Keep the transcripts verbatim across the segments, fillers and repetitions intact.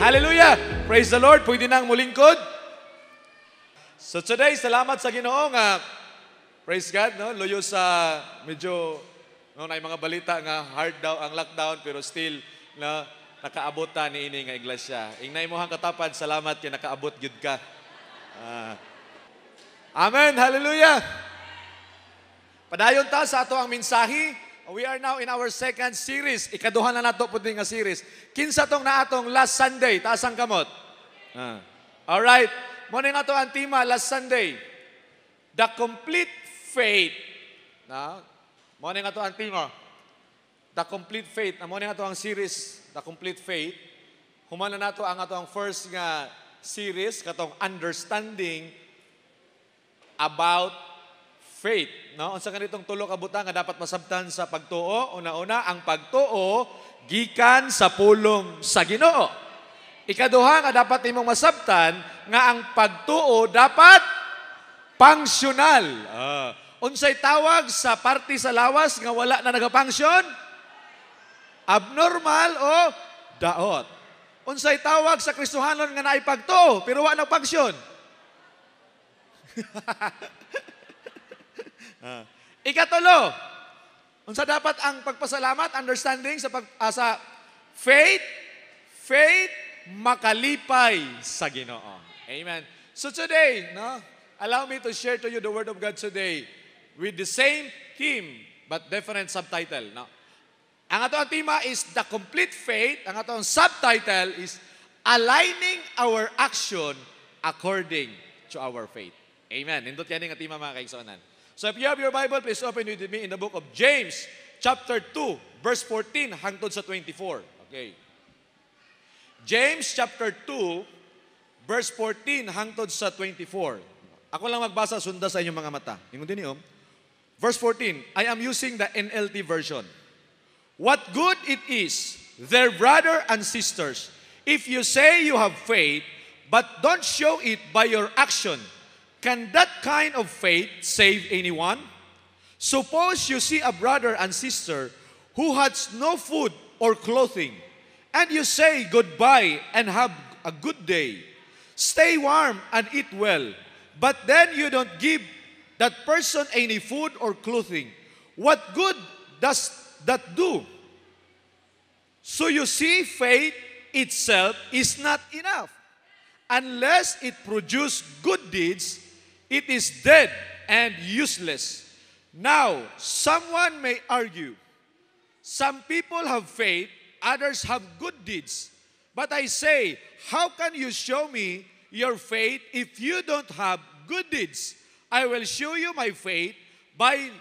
Hallelujah! Praise the Lord. Pwede nang mulingkod. So today, salamat sa Ginoo nga, praise God, no? Luyo sa medyo, no, na mga balita nga hard daw ang lockdown, pero still, na nakaabot ta ni ini nga iglesia. Ingnay mo hang katapad, salamat kay nakaabot gyud ka. Ah. Amen. Hallelujah. Padayon ta sa ato ang mensahe. We are now in our second series. Ikaduhan na nato pud nga series. Kinsa tong na atong last Sunday, taas ang kamot. Ah. All right. Mo nga to ang tema last Sunday. The complete faith. Na? Mo nga to ang tema. The complete faith. Na mo nga to ang series, The Complete Faith. Humana nato ang ato ang first nga series katong understanding about faith. No? Unsa kanitong tulo ka butang nga dapat masabtan sa pagtuo? Una-una, ang pagtuo gikan sa pulong sa Ginoo. Ikaduha nga dapat imong masabtan nga ang pagtuo dapat pangsyonal. Ah. Unsay tawag sa parte sa lawas nga wala na nagapangsyon? Abnormal o daot. Unsay tawag sa Kristohanon nga naay pagtuo pero wala nagpangsyon? Uh, ikatulo, unsa dapat ang pagpasalamat, understanding sa pag, uh, sa faith, faith makalipay sa Ginoo. Amen. So today, no, allow me to share to you the word of God today with the same theme but different subtitle. No? Ang atong tema is the complete faith. Ang atong subtitle is aligning our action according to our faith. Amen. Nindot yan ang tema, mga kaigsuonan. So if you have your Bible, please open with me in the book of James, chapter two, verse fourteen, hangtod sa twenty-four. Okay. James chapter two, verse fourteen, hangtod sa twenty-four. Ako lang magbasa, sunda sa inyong mga mata. Ingon din niyo. Verse fourteen, I am using the N L T version. What good it is, their brother and sisters, if you say you have faith, but don't show it by your action. Can that kind of faith save anyone? Suppose you see a brother and sister who has no food or clothing, and you say goodbye and have a good day. Stay warm and eat well, but then you don't give that person any food or clothing. What good does that do? So you see, faith itself is not enough. Unless it produces good deeds, it is dead and useless. Now, someone may argue, some people have faith, others have good deeds. But I say, how can you show me your faith if you don't have good deeds? I will show you my faith by,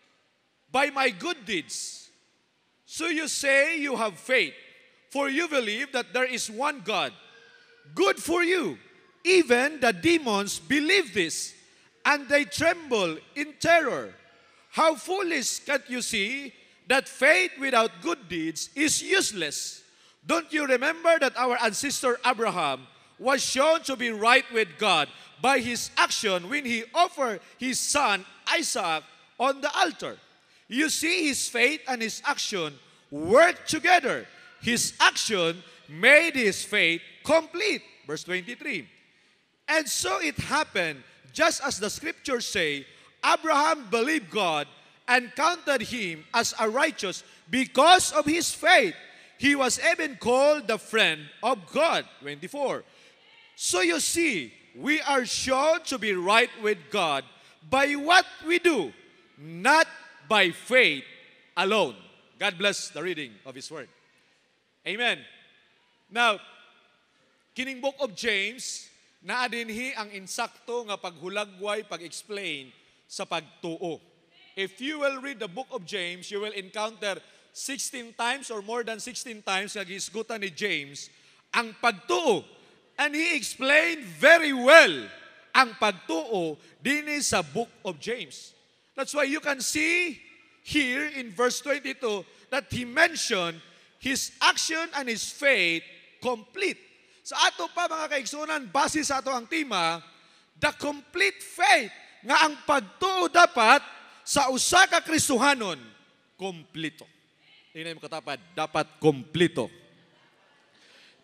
by my good deeds. So you say you have faith, for you believe that there is one God. Good for you. Even the demons believe this, and they tremble in terror. How foolish can't you see that faith without good deeds is useless? Don't you remember that our ancestor Abraham was shown to be right with God by his action when he offered his son Isaac on the altar? You see, his faith and his action worked together. His action made his faith complete. Verse twenty-three. And so it happened, just as the scriptures say, Abraham believed God and counted him as a righteous because of his faith. He was even called the friend of God. twenty-four. So you see, we are shown to be right with God by what we do, not by faith alone. God bless the reading of His Word. Amen. Now, kining book of James, naa dinhi ang insakto nga paghulagway, pag-explain sa pagtuo. If you will read the book of James, you will encounter sixteen times or more than sixteen times nga giisgutan ni James ang pagtuo. And he explained very well ang pagtuo dinhi sa book of James. That's why you can see here in verse twenty-two that he mentioned his action and his faith complete. Sa ato pa mga kaigsunan, base sa ato ang tema, the complete faith, nga ang pagtuo dapat sa usa ka Kristohanon, kompleto. Tingnan mo katapat, dapat kompleto.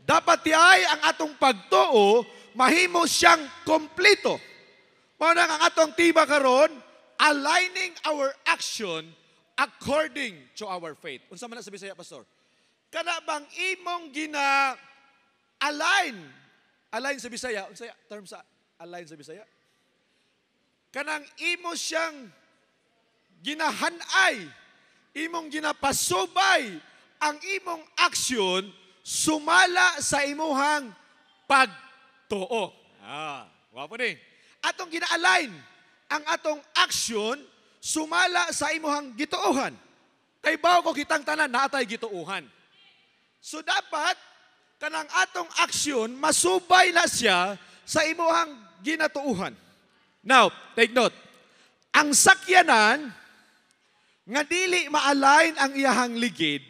dapat di ay ang atong pagtuo mahimo siyang kompleto. Mao na ang atong tiba karon, aligning our action according to our faith. Unsa man na sa Bisaya, pastor? Kana bang imong gina align, align sa Bisaya, unsa term sa align sa Bisaya? Kanang imo siyang ginahanay, imong ginapasubay ang imong aksyon sumala sa imuhang pagtuo. Ah, wapo ni. Atong gina-align ang atong aksyon sumala sa imuhang gituohan. Kay bawo ko kitang tanan natay gituohan. So dapat kanang atong aksyon masubay na siya sa imuhang ginatuuhan. Now, take note. Ang sakyanan nga dili ma-align ang iyahang ligid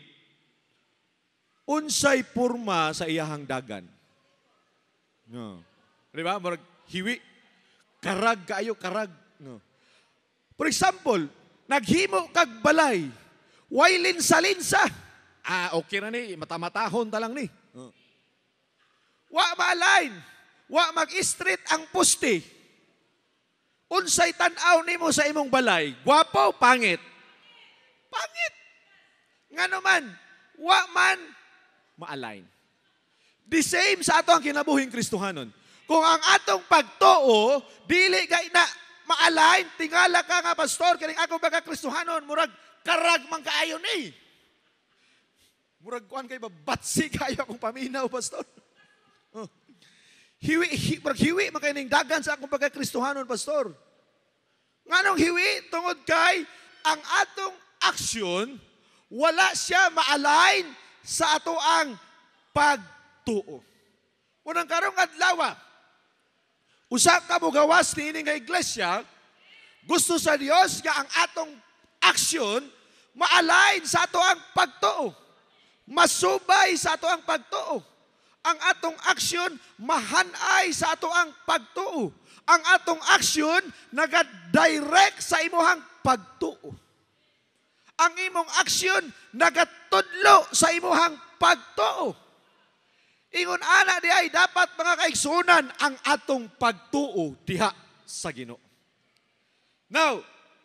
unsay porma sa iyahang dagan. No. Di ba? Murag hiwi. Karag kaayo, karag. No. For example, naghimo kag balay. Way linsa-linsa. Ah, okay na ni. Matamatahon ta lang ni. No. Wa ma-align. Wa mag-street ang poste. Unsay tan-aw nimo sa imong balay? Gwapo, pangit. Pangit. Ngano man, wa man ma-align. The same sa ato ang kinabuhing Kristohanon. Kung ang atong pagtuo, dili kay na ma-align, tingala ka nga pastor, kining ako baga Kristohanon, murag karag man kaayo ni. Murag kuan kay babatsi kayo akong paminaw, pastor. Oh. Hiwi, hi, murag hiwi man kay ning dagan sa akong baga Kristohanon, pastor. Nganong hiwi tungod kay ang atong aksyon wala siya ma-align sa ato ang pagtuo. Unang karong adlaw, usa ka mo gawas ni ining nga iglesia, gusto sa Dios nga ang atong aksyon ma-align sa ato ang pagtuo. Masubay sa ato ang pagtuo. Ang atong aksyon mahanay sa ato ang pagtuo. Ang atong aksyon naga-direct sa imuhang pagtuo. Ang imong aksyon nagatudlo sa imuhang pagtuo. Ingon ana di ay dapat mga kaigsunan ang atong pagtuo diha sa Ginoo. Now,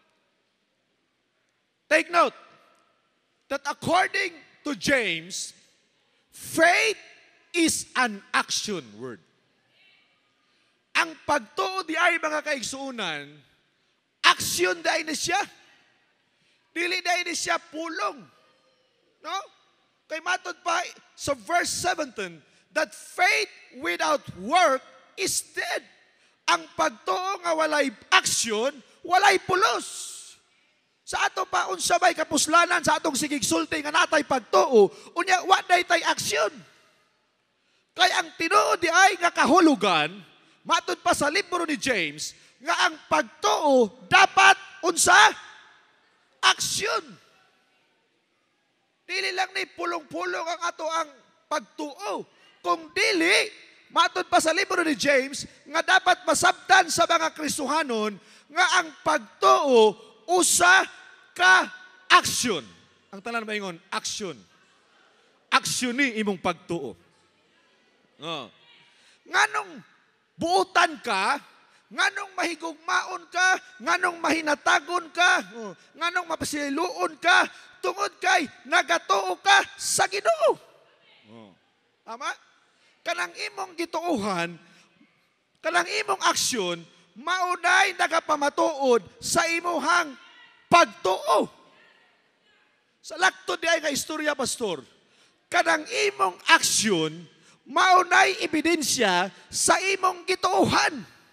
take note that according to James, faith is an action word. Ang pagtuo di ay mga kaigsunan, action di ay na siya. Dili di ay na siya pulong. No? Kay matod pa sa verse seventeen, that faith without work is dead. Ang pagtuo nga walay action, walay pulos. Sa ato pa unsa bay kapuslanan sa atong sigig sulti nga natay pagtuo, unya wa day tay aksyon. Kay ang tinuod di ay nga kahulugan, matod pa sa libro ni James, nga ang pagtuo dapat unsa? Aksyon. Dili lang ni pulong-pulong ang ato ang pagtuo. Kung dili, matod pa sa libro ni James, nga dapat masabtan sa mga Kristohanon, nga ang pagtuo, usa ka aksyon. Ang talan ba ingon? Aksyon. Aksyon ni imong pagtuo. Oh. Nganong buutan ka, nganong mahigugmaon ka, nganong mahinatagon ka, oh, nganong mapasiluon ka, tungod kay nagatuo ka sa Ginoo. Oh. Tama? Kanang imong gituuhan, kanang imong aksyon, maunay nagapamatuod sa imuhang pagtuo. Sa lakto di ay nga istorya, pastor, kanang imong aksyon, maunay ebidensya sa imong gituuhan.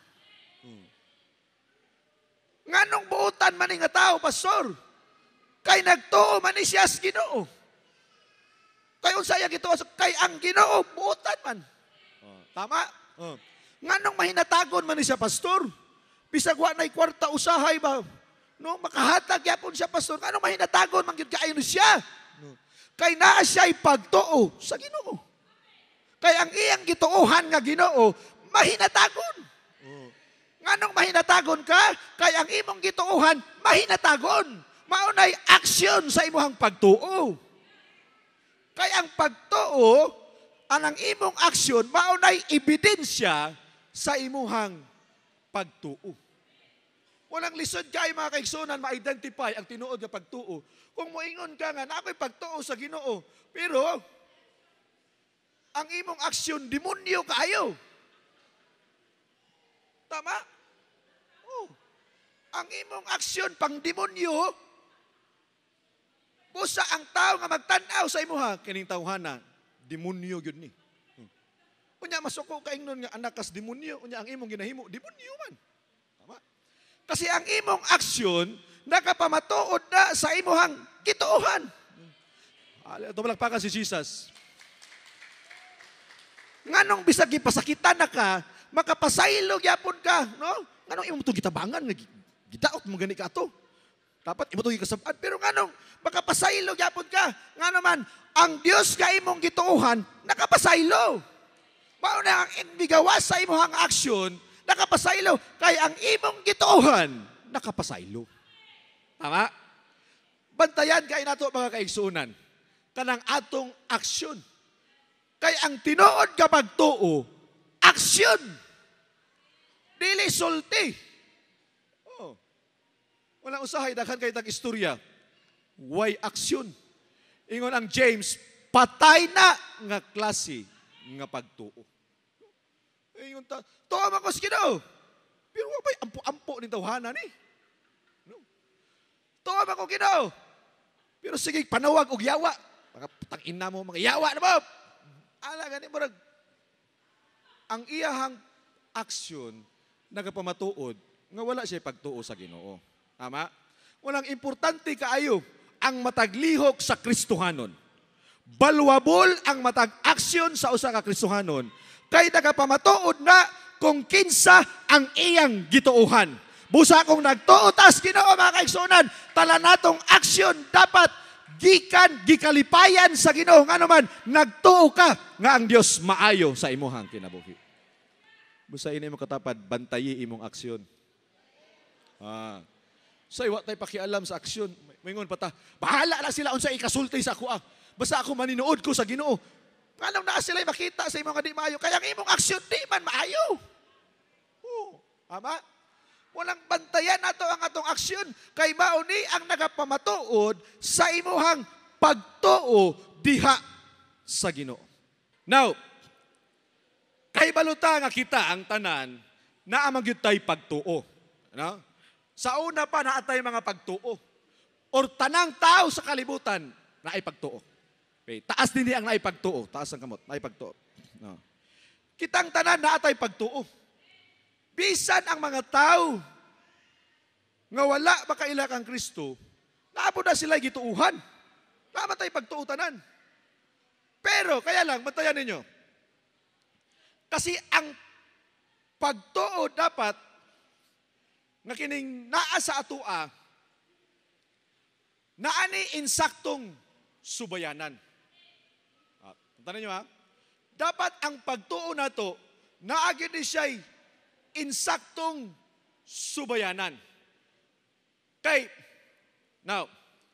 Nganong buutan man nga tao, pastor? Kay nagtuo man ni siya sa Ginoo. Kay unsaya gituo kay ang Ginoo buutan man. Oh, tama? Oh. Nganong mahinatagon man ni siya, pastor? Bisag wa nay kwarta usahay ba? No, makahatag yapon siya, pastor. Nganong mahinatagon man gyud kaayo ni siya? No. Kay naa siya'y pagtuo sa Ginoo. Kay ang iyang gituohan nga Ginoo mahinatagon. Oh. Nganong mahinatagon ka? Kay ang imong gituohan mahinatagon. Maunay aksyon sa imuhang pagtuo. Kay ang pagtuo, anang imong aksyon maunay ebidensya sa imuhang pagtuo. Walang lisod kay mga kaigsunan ma-identify ang tinuod nga pagtuo. Kung moingon ka nga na ako'y pagtuo sa Ginoo, pero ang imong aksyon demonyo kaayo. Tama? Oh. Ang imong aksyon pang demonyo, busa ang tao nga magtanaw sa imuha, kining tawhana, demonyo yun ni. Hmm. Unya masuko ka ingnon nga anak kas demonyo, unya ang imong ginahimo, demonyo man. Tama? Kasi ang imong aksyon, nakapamatuod na sa imuhang gituohan. Hmm. Tumalagpakan si Jesus. Nganong bisag gipasakitan na ka, makapasaylo gyapon ka, no? Nganong imong to gitabangan nga gidaot mo gani ka ato. Dapat imo to gikasab-an, pero nganong makapasaylo gyapon ka? Ngano man ang Dios ka imong gituohan nakapasaylo. Mao na ang inbigawas sa imong aksyon, nakapasaylo kay ang imong gituohan nakapasaylo. Tama? Bantayan kay nato mga kaigsunan kanang atong aksyon. Kay ang tinuod ka pagtuo, aksyon. Dili sulti. Oh. Walang usahay, daghan kay tag istorya. Why aksyon? Ingon ang James, patay na nga klase nga pagtuo. Ingon ta, tuwa man ko sa Ginoo. Pero wa bay ampo-ampo ni tawhana ni. No. Tuwa man ko Ginoo. Pero sige panawag og yawa. Mga tangin na mo mga yawa na mo. Ala gani murag ang iyahang aksyon nagapamatuod nga wala siya pagtuo sa Ginoo. Tama? Walang importante kaayo ang mataglihok sa Kristohanon. Balwabol ang matag aksyon sa usa ka Kristohanon kay nagapamatuod na kung kinsa ang iyang gituohan. Busa kung nagtuo tas Ginoo mga kaigsunan, tala natong aksyon dapat gikan gikalipayan sa Ginoo ngano man nagtuo ka nga ang Dios maayo sa imuhang kinabuhi. Busa ini mo katapad bantayi imong aksyon. Ah. Say wa tay pakialam sa aksyon. Moingon pa ta, bahala na sila unsa ikasulti sa ako ah. Basta ako maninuod ko sa Ginoo. Nganong naa sila makita sa imong di maayo kaya ang imong aksyon di man maayo. Oh, ama? Walang bantayan nato ang atong aksyon kay mao ni ang nagapamatuod sa imuhang pagtuo diha sa Ginoo. Now, kay baluta nga kita ang tanan naa man gyud tay pagtuo, no? Sa una pa naa tay mga pagtuo. Or tanang tao sa kalibutan naay pagtuo. Okay, taas din ang naay pagtuo, taas ang kamot, naay pagtuo. No. Kitang tanan naa tay pagtuo. Bisan ang mga tao nga wala makaila kang Kristo, naabo na sila gituuhan. Namatay pagtuutanan. Pero, kaya lang, bantayan ninyo. Kasi ang pagtuo dapat nga kining naa sa atua, naani insaktong subayanan. Ah, bantayan ninyo ha? Dapat ang pagtuo na to, naagid ni siya'y insaktong subayanan. Kay, now,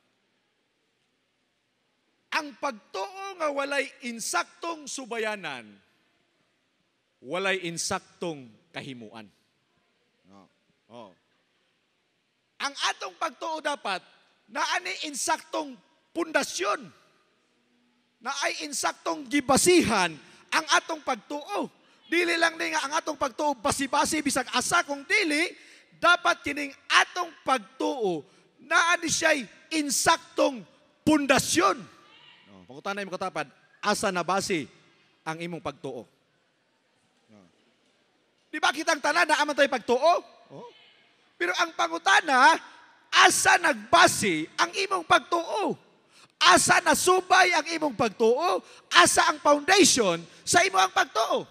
ang pagtuo nga walay insaktong subayanan, walay insaktong kahimuan. No. Oh. Ang atong pagtuo dapat, naani insaktong pundasyon, na ay insaktong gibasihan ang atong pagtuo. Dili lang ni nga ang atong pagtuo basi-basi bisag asa kung dili, dapat kining atong pagtuo naa ni siya'y insaktong pundasyon. No, pangutanay mo katapad, asa na base ang imong pagtuo. No. Di ba kitang tanan na aman tayo pagtuo? Oh. Pero ang pangutana, asa nagbase ang imong pagtuo? Asa nasubay ang imong pagtuo? Asa ang foundation sa imong pagtuo?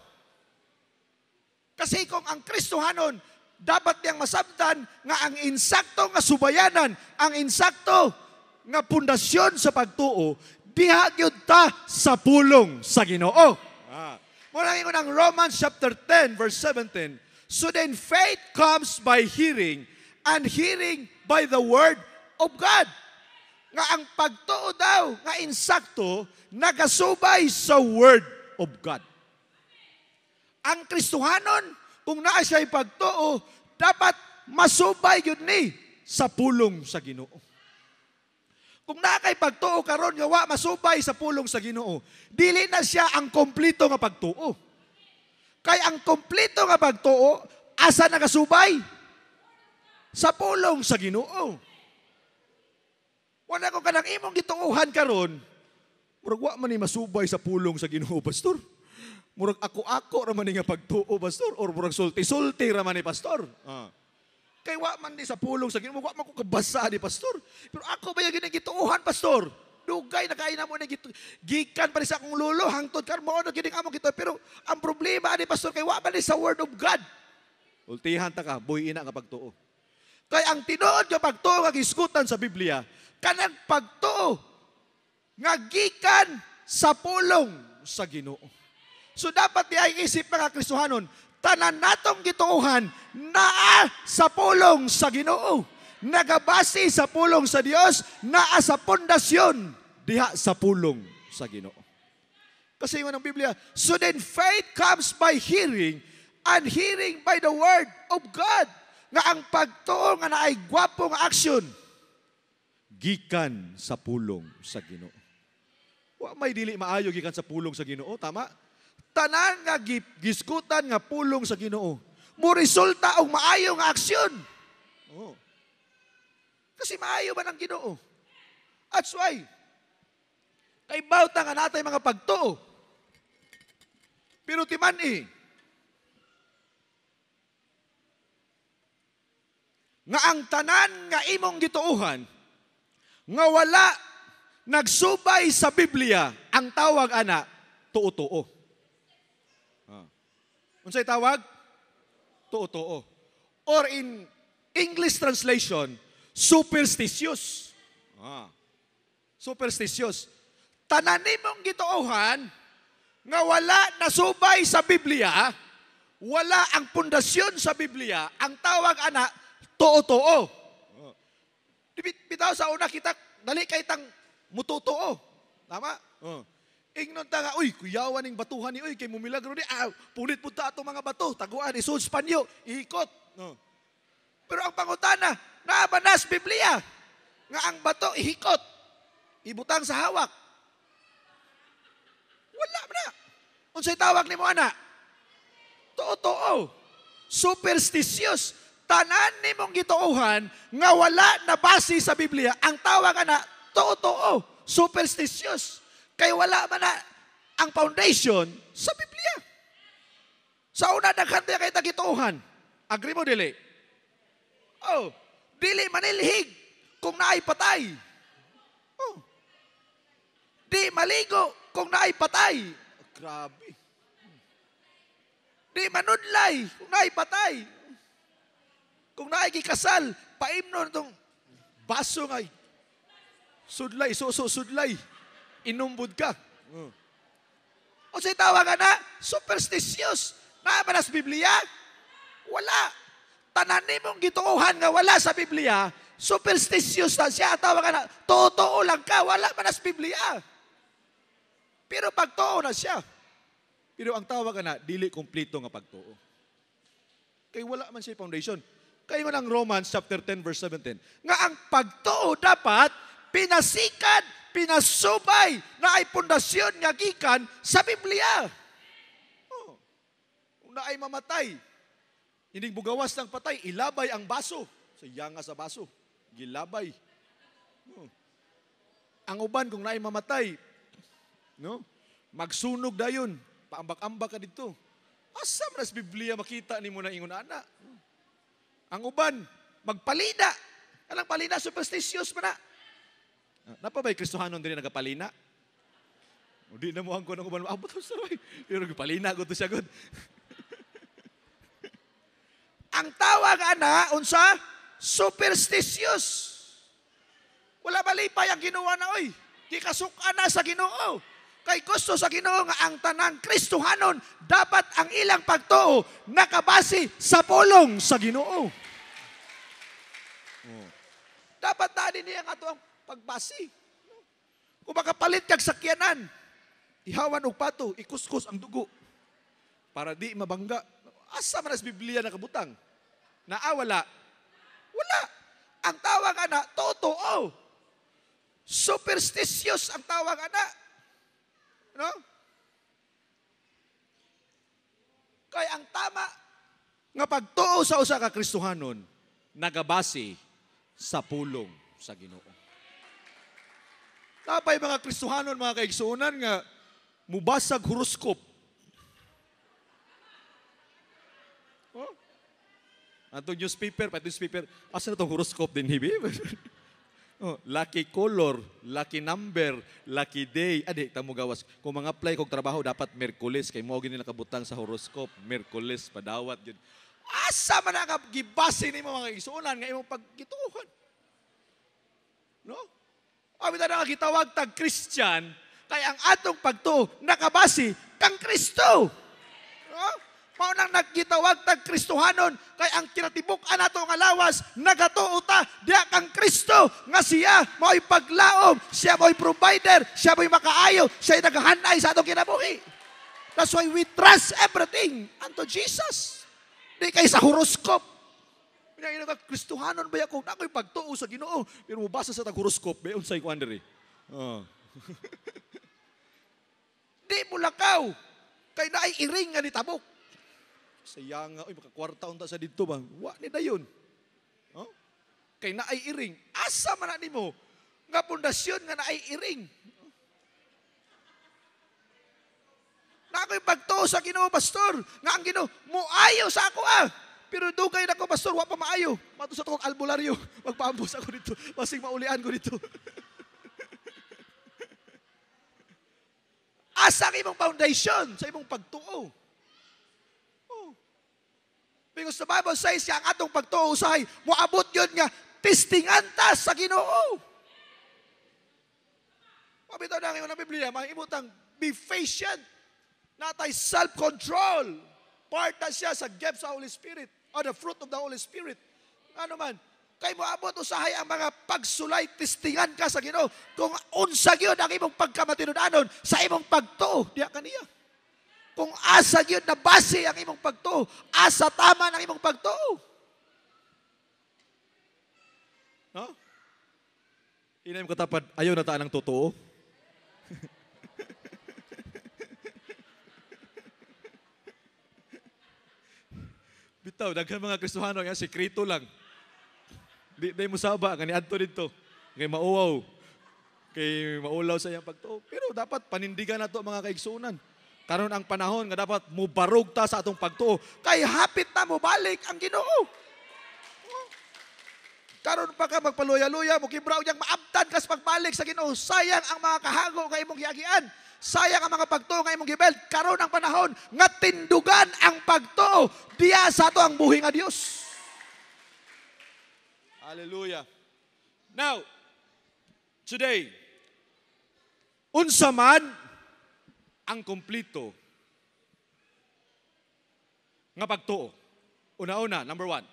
Kasi kung ang Kristohanon dapat niyang masabtan nga ang insakto nga subayanan, ang insakto nga pundasyon sa pagtuo, diha gyud ta sa pulong sa Ginoo. Ah. Muna ingon ang Romans chapter ten verse seventeen. So then faith comes by hearing, and hearing by the word of God. Nga ang pagtuo daw nga insakto nagasubay sa word of God. Ang Kristohanon, kung naa siya'y pagtuo, dapat masubay yun ni sa pulong sa Ginoo. Kung naa kay pagtuo karon nga wa masubay sa pulong sa Ginoo, dili na siya ang kompleto nga pagtuo. Kay ang kompleto nga pagtuo, asa nakasubay? Sa pulong sa Ginoo. Wala ko kanang imong gituuhan karon, murag wa man ni masubay sa pulong sa Ginoo, pastor. Murag ako-ako ra man ni nga pagtuo, pastor, or murag sulti-sulti ra man ni pastor. Ah. Kay wa man di sa pulong sa Ginoo, wa man ko kabasa ni pastor. Pero ako ba yung gituuhan, pastor? Dugay na kain mo na gitu. Gikan pa rin sa akong lulo, hangtod karon mo na gining amo gito. Pero ang problema ni pastor kay wa man di sa word of God. Ultihan ta ka, buhi ina nga pagtuo. Kay ang tinuod nga pagtuo nga gisgutan sa Biblia, kanang pagtuo nga gikan sa pulong sa Ginoo. So dapat di ay isip mga Kristohanon, tanan natong gituuhan naa sa pulong sa Ginoo, nagabase sa pulong sa Dios, naa sa pundasyon diha sa pulong sa Ginoo. Kasi yung ng Biblia, so then faith comes by hearing, and hearing by the word of God. Nga ang pagtuo nga naay gwapo nga aksyon gikan sa pulong sa Ginoo. Wa may dili maayo gikan sa pulong sa Ginoo, tama? Tanan nga giskutan nga pulong sa Ginoo, mo resulta og maayo nga aksyon. Oh. Kasi maayo man ang Ginoo. That's why kay bawta nga natay mga pagtuo. Pero timan-i nga ang tanan nga imong gituuhan nga wala nagsubay sa Biblia, ang tawag ana tuo-tuo. Ah. Unsay tawag? Tuo-tuo. Or in English translation, superstitious. Ah. Superstitious. Tanan nimong gituuhan nga wala nasubay sa Biblia, wala ang pundasyon sa Biblia, ang tawag ana tuo-tuo. Oh. Bitaw sa una kita dali kay tang mututuo. Tama? Oh. Ingnon ta nga, uy, kuyawan ning batuhan ni, uy, kay mumilagro ni, ah, pulit po ta itong mga bato, taguan, isud Spanyo, iikot. No. Pero ang pangutana, naabanas Biblia, nga ang bato, ihikot, ibutang sa hawak. Wala na. Unsay tawag ni mo, ana? Totoo. Superstitious. Tanan ni mong gituuhan, nga wala na base sa Biblia, ang tawag ana, totoo. Superstitious. Kay wala man na ang foundation sa Biblia. Sa una, naghanda kay tagituuhan. Agree mo, dili? Oh, dili manilhig kung naay patay. Oh. Di maligo kung naay patay. Oh, grabe. Di manudlay kung naay patay. Kung naay kikasal, paimnon itong baso ngay. Sudlay, suso, sudlay. Inumbod ka. Uh. O sa'y tawag na, superstitious. Naaman sa Biblia? Wala. Tanan mong gituuhan nga wala sa Biblia, superstitious na siya. Tawag na, totoo lang ka, wala man sa Biblia. Pero pagtuo na siya. Pero ang tawag na, dili kompleto nga pagtuo. Kaya wala man siya foundation. Kaya man ang Romans chapter ten verse seventeen. Nga ang pagtuo dapat pinasikat, pinasubay na ay pundasyon nga gikan sa Biblia. Oh. Kung na ay mamatay, hindi bugawas ng patay, ilabay ang baso. Sayang nga sa baso, gilabay. Oh. Ang uban kung na ay mamatay, no? Magsunog dayon, paambak-ambak ka dito. Asa man sa Biblia makita ni mo na ingon ana? Ang uban, magpalina. Alang palina, superstitious pa na. Napa ba'y Kristohanon din nagapalina? O di na mo ang ko ng uban. Abot ang saray. Pero palina ko to siya good. Ang tawag ana, unsa? Superstitious. Wala malipay ang ginawa na, oy. Di kasukan na sa Ginoo. Kay gusto sa Ginoo nga ang tanang Kristohanon, dapat ang ilang pagtuo nakabase sa pulong sa Ginoo. Oh. Dapat tani niya nga ito ang pagbasi. Kung makapalit kag sakyanan, ihawan og pato, ikuskus ang dugo para di mabangga. Asa man as Biblia nakabutang? Naa wala? Wala. Ang tawag ana totoo. Superstitious ang tawag ana. No? Kay ang tama nga pagtuo sa usa ka Kristohanon nagabase sa pulong sa Ginoo. Napay mga Kristohanon, mga kaigsuonan nga mubasag horoscope. Oh? Atong newspaper, pa newspaper, asa na itong horoscope din, hibi? Oh, lucky color, lucky number, lucky day. Adi, tamo gawas. Kung mga apply kong trabaho, dapat Merkulis. Kay mo gini nakabutang sa horoscope. Merkulis, padawat yun. Asa man ang gibase ni mga isuunan nga imong pagkituhan. No? Abi ta nga gitawag tag Christian, kay ang atong pagtuo nakabase kang Kristo. No? Mao nang naggitawag tag Kristohanon, kay ang kinatibuk-an nato nga lawas nagatuo ta diha kang Kristo nga siya mao'y paglaom, siya mao'y provider, siya mao'y makaayo, siya ay nagahanay sa atong kinabuhi. That's why we trust everything unto Jesus. Di kay sa horoscope. Kaya ina ka Kristohanon ba ako? Ako'y pagtuo sa Ginoo. Pero mubasa sa tag horoscope, ba unsay kuan diri. Oh. Di mo lakaw. Kay naay iring nga nitabok. Sayang nga, oy makakwarta unta sa didto ba? Wa ni dayon. Oh? Kay naay iring. Asa man ani mo nga pundasyon nga naay iring. Na ako'y pagtuo sa Ginoo, pastor. Nga ang Ginoo, muayo sa ako ah. Pero dugay na ko, pastor, wa pa maayo. Mato sa itong albularyo. Magpaambos ako dito. Masing maulian ko dito. Asa ang imong foundation sa imong pagtuo. Oh. Because the Bible says, ang atong pagtuo usahay, muabot yun nga, testingan ta sa Ginoo. Pabitaw na ngayon ng Biblia, mahimutang be patient. Natay self-control. Part na siya sa gift sa Holy Spirit or the fruit of the Holy Spirit. Ano man, kay mo abot usahay ang mga pagsulay, testingan ka sa Ginoo. Kung unsa gyud ang imong pagkamatinud-anon sa imong pagtuo, diya kaniya. Kung asa gyud na base ang imong pagtuo, asa tama ang imong pagtuo. No? Inay mo katapad, ayaw na taan ng totoo. Bitaw, daghan mga Kristohano nga sekreto lang. Di, di mo saba, nga niadto dito. Kay mauwaw. Kay maulaw sa iyang pagtuo. Pero dapat panindigan na to mga kaigsunan. Karon ang panahon nga dapat mubarog ta sa atong pagtuo. Kay hapit na mo balik ang Ginoo. Karon pa ka magpaluya-luya, mo kibraw niyang maabtan kas pagbalik sa Ginoo. Sayang ang mga kahago nga imong giagian. Sayang ang mga pagtuo nga imong gibel. Karon ang panahon nga tindugan ang pagtuo diya sa ato ang buhi nga Dios. Hallelujah. Now, today, unsa man ang kumplito nga pagtuo. Una-una, number one.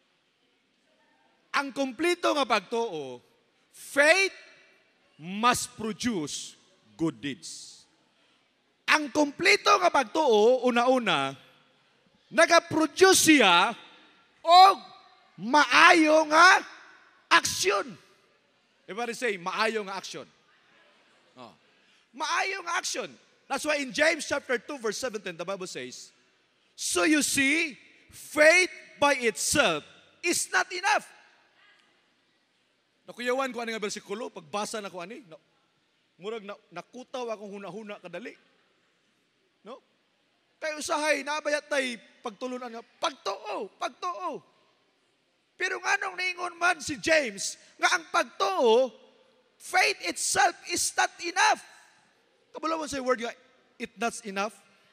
Ang kumplito nga pagtuo, faith must produce good deeds. Ang kumplito nga pagtuo, una-una, nagaproduce siya o maayo nga aksyon. Everybody say, maayo nga aksyon. Oh. Maayo nga aksyon. That's why in James chapter two, verse seventeen, the Bible says, so you see, faith by itself is not enough. Nakuyawan ko ani nga bersikulo, pagbasa na ko ani, na, murag na, nakutaw akong huna-huna kadali. No? Kaya usahay, nabayat tay pagtulunan nga, pagtuo, pagtuo. Pero nga nung niingon man si James, nga ang pagtuo, faith itself is not enough. Kabula mo sa word nga, it not enough.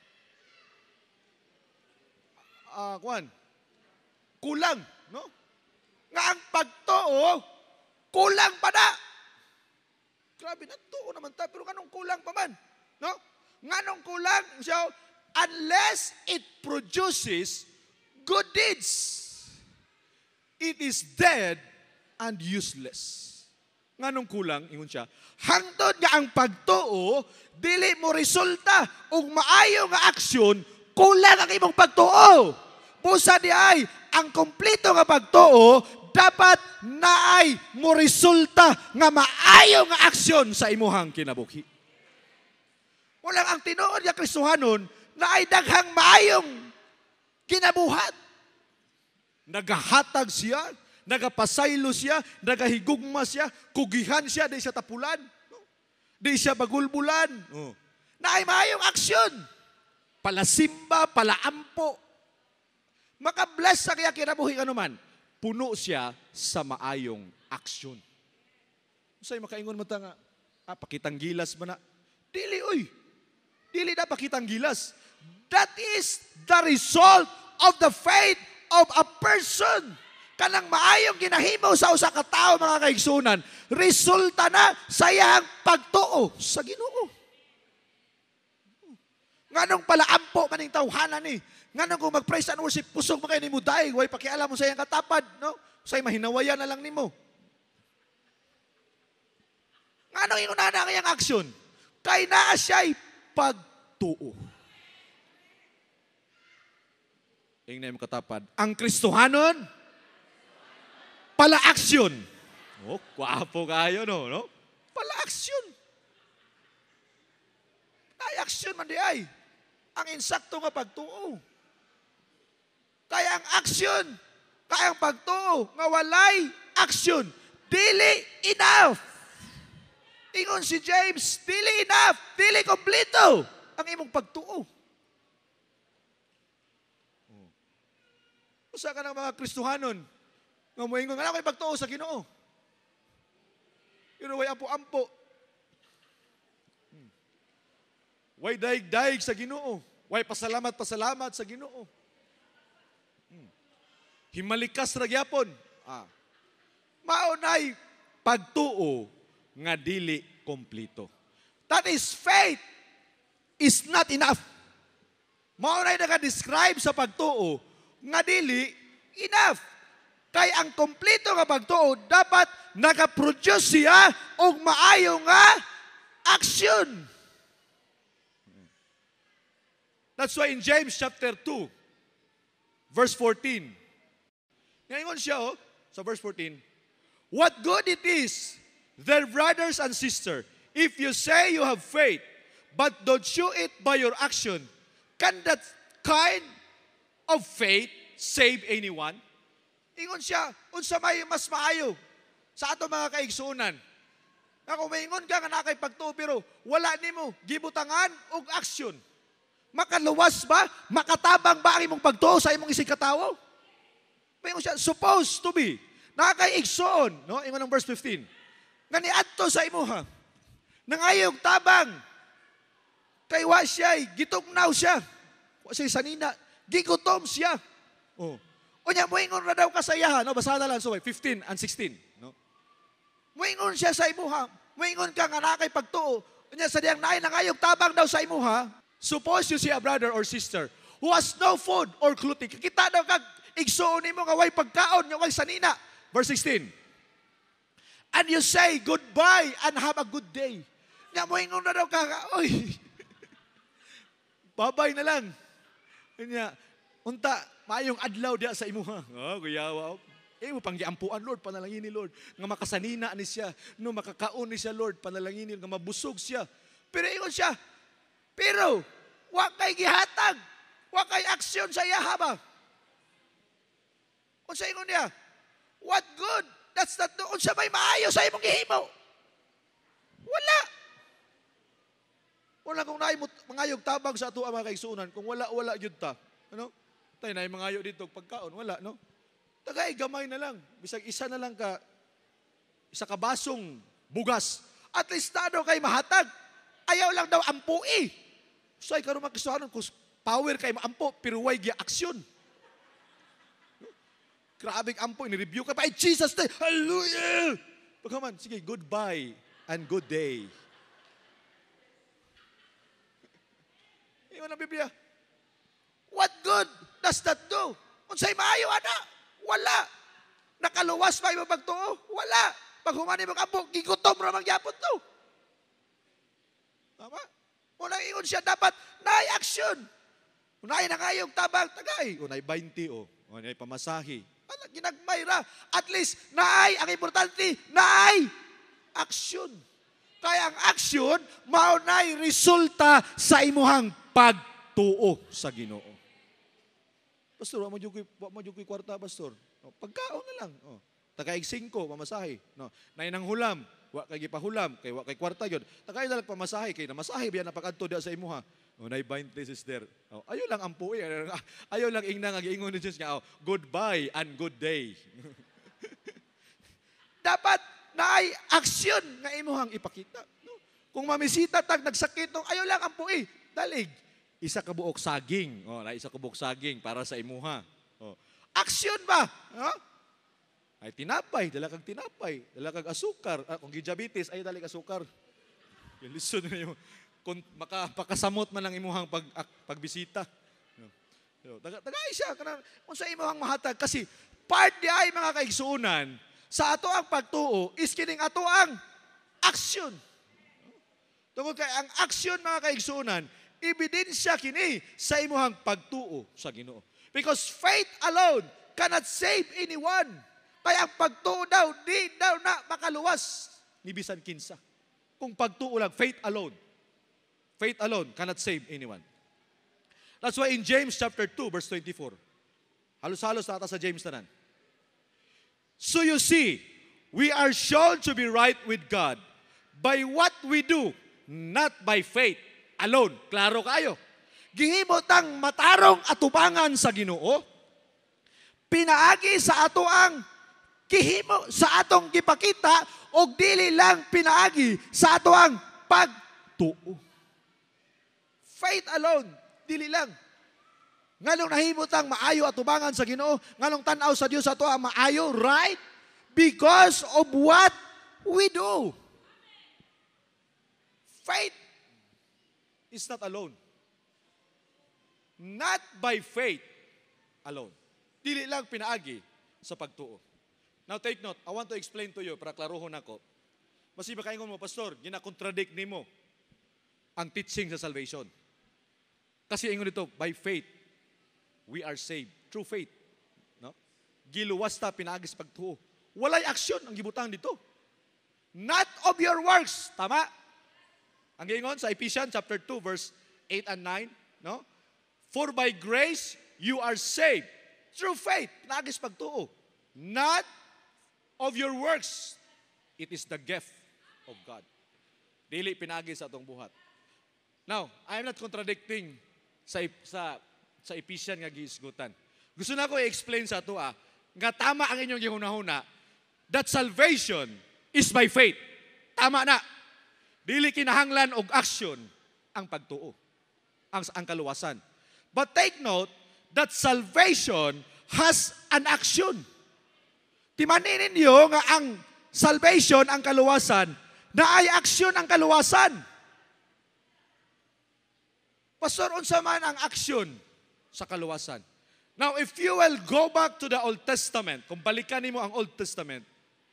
Ah, uh, kuan. Kulang, no? Nga ang pagtuo, kulang pa na. Grabe, natuo naman tayo, pero anong kulang pa man? No? Nganong kulang siya, unless it produces good deeds, it is dead and useless. Nganong kulang, ingon siya, Hangtod nga ang pagtuo, dili mo resulta ug maayo nga aksyon, kulang ang imong pagtuo. Busa di ay, ang kompleto nga pagtuo, dapat naay mo resulta nga maayo nga aksyon sa imuhang kinabuhi. Walang ang tinuod nga Kristohanon na ay daghang maayong kinabuhat. Nagahatag siya, nagapasaylo siya, nagahigugma siya, kugihan siya, di siya tapulan, di siya bagulbulan. Oh. Na ay maayong aksyon. Palasimba, palaampo. Makabless sa kaya kinabuhi ka naman. Puno siya sa maayong aksyon. Sa'yo makaingon mo ta nga, ah, pakitang gilas ba na? Dili, oy. Dili na pakitang gilas. That is the result of the faith of a person. Kanang maayong ginahimo sa usa ka tawo, mga kaigsunan, resulta na sa iyang pagtuo sa Ginoo. Nganong palaampo maning tawhanan ni? Nganong kung mag-praise and worship, pusog mo kayo ni mo daig, way pakialam mo sa iyang katapad, no? Sa'y mahinawayan na lang nimo. Nganong inuna na kayang aksyon? Kay naa siya'y pagtuo. Ingnan mo katapad. Ang Kristohanon, pala aksyon. Oh, kwapo kayo, no? no? Pala aksyon. Ay, aksyon man di ay. Ang insakto nga pagtuo. Kaya ang aksyon, kaya ang pagtuo, nga walay aksyon, dili enough. Ingon si James, dili enough, dili kompleto ang imong pagtuo. Usa ka ng mga Kristohanon, nga moingon, nga ako'y pagtuo sa Ginoo. Pero way ampo-ampo. Way daig-daig sa Ginoo. Way pasalamat-pasalamat sa Ginoo. Himalikas ra gyapon. Ah. Maunay pagtuo nga dili kompleto. That is faith is not enough. Maunay naka-describe sa pagtuo nga dili enough. Kay ang kompleto nga pagtuo dapat naka-produce siya og maayo nga action. That's why in James chapter two, verse fourteen, ngayon siya, oh, sa verse fourteen, what good it is, dear brothers and sisters, if you say you have faith, but don't show it by your action, can that kind of faith save anyone? Ingon siya, unsa may mas maayo sa ato mga kaigsunan. Ako maingon ka nga nakay pagtuo pero wala nimo gibutangan og action. Makaluwas ba? Makatabang ba ang imong pagtuo sa imong isig katawo? Maingon siya, supposed to be. Nakakaigsoon, no? Ingon ng verse fifteen. Nga niadto sa imuha. Nangayog tabang. Kay wa siya, gitugnaw siya. Wa siya sanina, gigutom siya. Oh. O niya, muingon na daw kasayahan. No? Basa na lang, so fifteen and sixteen. No? Muingon siya sa imuha. Muingon ka nga nakay pagtuo. O niya, sa diyang naay nangayog tabang daw sa imuha. Suppose you see a brother or sister who has no food or clothing. Kita daw kag igsuon nimo nga way pagkaon, nga way sanina. Verse sixteen. And you say goodbye and have a good day. Nga muingon na daw ka, oy. Babay na lang. Kanya, unta, maayong adlaw diya sa imuha. Oh, kuyawa. Eh, mo panggiampuan, Lord, panalangin ni Lord. Nga makasanina ni siya. No, makakaon ni siya, Lord, panalangin ni, nga mabusog siya. Pero ingon siya, pero, wa kay gihatag. Wa kay aksyon sa iya ba? Unsa ingon niya? What good? That's not the, unsa may maayo sa imong gihimo. Wala. Wala kung naay mangayog tabang sa ato ang mga kaigsuunan. Kung wala, wala yun ta. Ano? Tayo na yung mangayo dito pagkaon. Wala, no? Tagay, gamay na lang. Bisag isa na lang ka, isa ka basong bugas. At least na daw kay mahatag. Ayaw lang daw ampui. So ay karon makisuhanon kung power kay maampo, pero way gi aksyon. Grabe ampo, ni-review ka pa. Ay, Jesus, day. Hallelujah! Pagkaman, sige, goodbye and good day. Iyon ang Biblia. What good does that do? Unsay maayo ana? Wala. Nakaluwas ba yung pagtuo? Wala. pag humani mo kampo, gigutom ra magyapon to. Tama? Unang ingon siya, dapat naay action. Unay na kayong tabang tagay. Unay twenty o. Unay pamasahe. Ano, ginagmay ra. At least, naay, ang importante, naay action. Kaya ang action, maunay resulta sa imuhang pagtuo sa Ginoo. Pastor, wa mo jud wa mo jud kwarta, pastor. No, pagkaon na lang. Oh. Tagaig singko pamasahe. No, nay nang hulam, wa kay gipahulam, kay wa kay kwarta gyud. Tagay na lang pamasahe kay namasahe biya napakadto diha sa imuha. Oh, nay twenty sister. Oh, ayo lang ang puwi. Ayo lang ingna nga giingon ni Jesus nga, oh, goodbye and good day. Dapat naay aksyon nga imuhang ipakita. No? Kung mamisita tag nagsakit, no, ayo lang ang puwi. Dalig. Isa ka buok saging. Oh, na isa ka buok saging para sa imuha. Oh. Aksyon ba? Huh? Ay tinapay, dala kag tinapay, dala kag asukar. Ah, kung diabetes, ay dala kag asukar. Listen na yung kung maka, makasamot man ang imuhang pag, ak, pagbisita. Taga, tagay siya, kanang, kung sa imuhang mahatag. Kasi part di ay mga kaigsuunan, sa ato ang pagtuo, is kining ato ang aksyon. Tungkol kay ang aksyon mga kaigsuunan, ebidensya kini sa imuhang pagtuo sa Ginoo. Because faith alone cannot save anyone. Kaya ang pagtuo daw, di daw na makaluwas ni bisan kinsa. Kung pagtuo lang, faith alone. Faith alone cannot save anyone. That's why in James chapter two, verse twenty-four, halos-halos nata sa James tanan. So you see, we are shown to be right with God by what we do, not by faith alone. Klaro kayo. Gihimo tang matarong atubangan sa Ginoo, pinaagi sa ato ang gihimo sa atong gipakita og dili lang pinaagi sa ato ang pagtuo. Faith alone, dili lang. Nganong nahimutang maayo atubangan sa Ginoo, nganong tan-aw sa Dios ato ang maayo, right? Because of what we do. Faith is not alone. Not by faith alone. Dili lang pinaagi sa pagtuo. Now take note, I want to explain to you para klarohon ako. Masi ba kaingon mo, pastor, gina-contradict nimo ang teaching sa salvation. Kasi ingon dito, by faith we are saved. True faith. No? Giluwas ta pinaagi sa pagtuo. Walay aksyon ang gibutang dito. Not of your works. Tama? Ang giingon sa Ephesians chapter two verse eight and nine, no? For by grace you are saved through faith. Pinaagi sa pagtuo. Not of your works. It is the gift of God. Dili pinaagi sa atong buhat. Now, I am not contradicting sa sa sa Ephesians nga giisgutan. Gusto na ko i-explain sa ato ah, nga tama ang inyong gihunahuna that salvation is by faith. Tama na. Dili kinahanglan og action ang pagtuo, ang ang kaluwasan. But take note that salvation has an action. Timanin ninyo nga ang salvation, ang kaluwasan, na ay aksyon ang kaluwasan. Pastor, unsa man ang aksyon sa kaluwasan? Now, if you will go back to the Old Testament, kung balikan nimo ang Old Testament,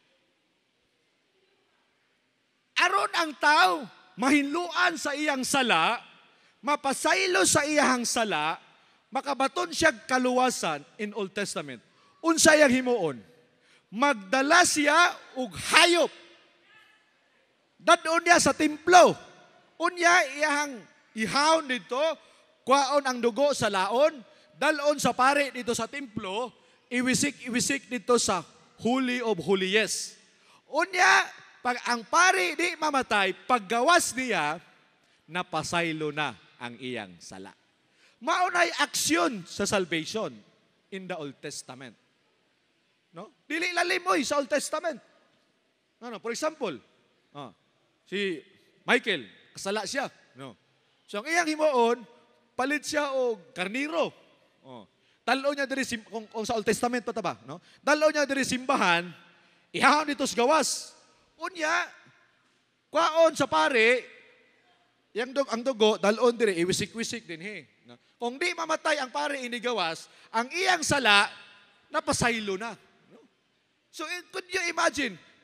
aron ang tao mahinluan sa iyang sala, mapasaylo sa iyang sala, makabaton siya kaluwasan in Old Testament. Unsa iyang himuon? Magdala siya og hayop. Dadon niya sa templo. Unya iyang ihawon dito, kuhaon ang dugo sa laon, dalon sa pare dito sa templo, iwisik-iwisik dito sa Holy of Holies. Unya, pag ang pare di mamatay, paggawas niya, napasaylo na ang iyang sala. Maunay aksyon sa salvation in the Old Testament. No? Dili lalimoy sa Old Testament. Ano, for example, ah, si Michael, kasala siya. No? So, ang iyang himuon, palit siya o karniro. Oh. Dalo niya diri, kung, kung sa Old Testament pa ba, no? Dalo niya diri simbahan, ihahon dito sa gawas. Unya, kwaon sa pare, yang dug, ang dugo, dalon diri, iwisik-wisik din, he. No? Kung di mamatay ang pare inigawas, ang iyang sala, napasaylo na. No? So, could you imagine,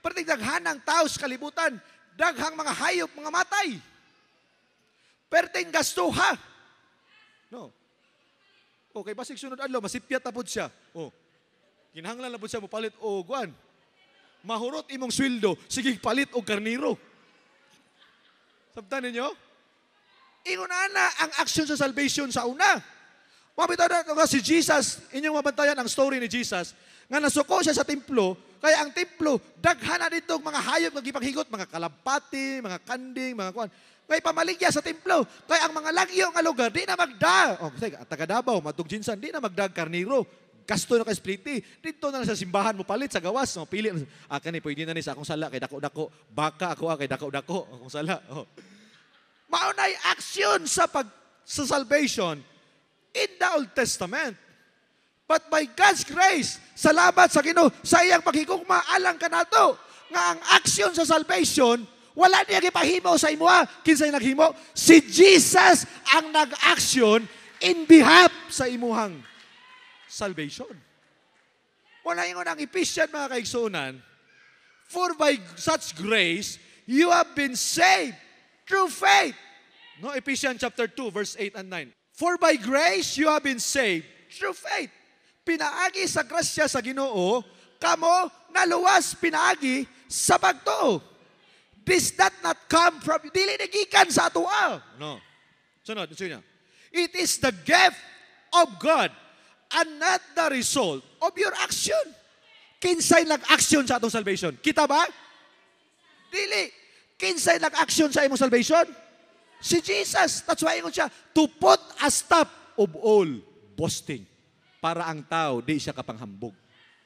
Perting daghanang tao sa kalibutan, daghang mga hayop, mga matay. Perting gastuha. No. Okay, basig sunod adlaw, masipyat na pud siya. Oh. Kinahanglan na pud siya mo palit o guan. Mahurot imong sweldo, sige palit og karniro. Sabtan ninyo? Ingon na ang action sa salvation sa una. Mabitaw na nga si Jesus, inyong mabantayan ang story ni Jesus, nga nasuko siya sa templo, kaya ang templo, daghan na dito mga hayop nga gipanghigot, mga kalampati, mga kanding, mga kuan. Kaya pamaligya sa templo, kaya ang mga lagyo nga lugar, di na magda. Oh, kasi taga Davao, matug Jinsan, di na magdag karniro. Gasto na kay spliti. Dito na lang sa simbahan mo palit sa gawas. No, pili. Ah, kani, pwede na ni sa akong sala. Kay dako-dako. Baka ako ah, kay dako-dako. Akong sala. Oh. Maunay action sa, pag, sa salvation in the Old Testament. But by God's grace, salamat sa Ginoo sa iyang paghigugma, alang ka nato nga ang action sa salvation, wala niya gipahimo sa imo. Kinsay naghimo? Si Jesus ang nag-action in behalf sa imuhang salvation. Wala ingon ang Ephesians, mga kaigsunan, for by such grace, you have been saved through faith. No, Ephesians chapter two, verse eight and nine. For by grace, you have been saved through faith. Pinaagi sa grasya sa Ginoo, kamo naluwas pinaagi sa pagtuo. This does not come from, dili nagikan sa atua. No. Sunod, sunod. It is the gift of God and not the result of your action. Kinsay nag-action sa atong salvation? Kita ba? Dili. Kinsay nag-action sa imong salvation? Si Jesus. That's why ingon siya, to put a stop of all boasting. Para ang tao, di siya kapanghambog.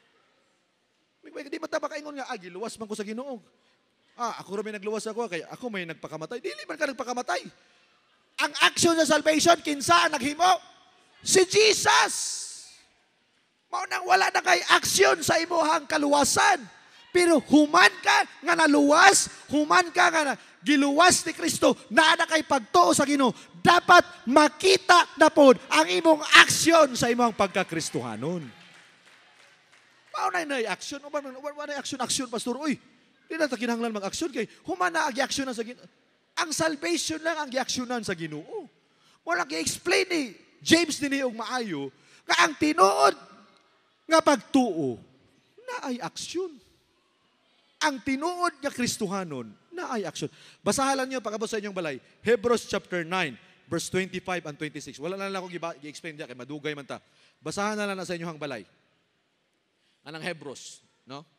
Di ba tama kaingon nga, ah, giluwas man ko sa Ginoo. Ah, ako rin may nagluwas ako, kaya ako may nagpakamatay. Dili man ka nagpakamatay. Ang action sa salvation, kinsa ang naghimo? Si Jesus. Maunang wala na kay aksyon sa imuhang kaluwasan. Pero human ka nga naluwas, human ka nga na, giluwas ni Kristo, na na kay pagtuo sa Ginoo, dapat makita na po ang imong aksyon sa imong pagkakristohanon. Maunay na aksyon. O ba na aksyon, aksyon, pastor? Uy, di na ta kinahanglan mag-aksyon kay human na agi-aksyonan sa Ginoo. Ang salvation lang ang gi-aksyonan sa Ginoo. Wala gi-explain ni James din og maayo nga ang tinuod nga pagtuo na ay aksyon. Ang tinuod nga Kristohanon na ay aksyon. Basahan niyo pagabot sa inyong balay. Hebrews chapter nine, verse twenty-five and twenty-six. Wala na lang ako gi-explain diya kay madugay man ta. Basahan na lang na sa inyong balay. Anang Hebrews, no?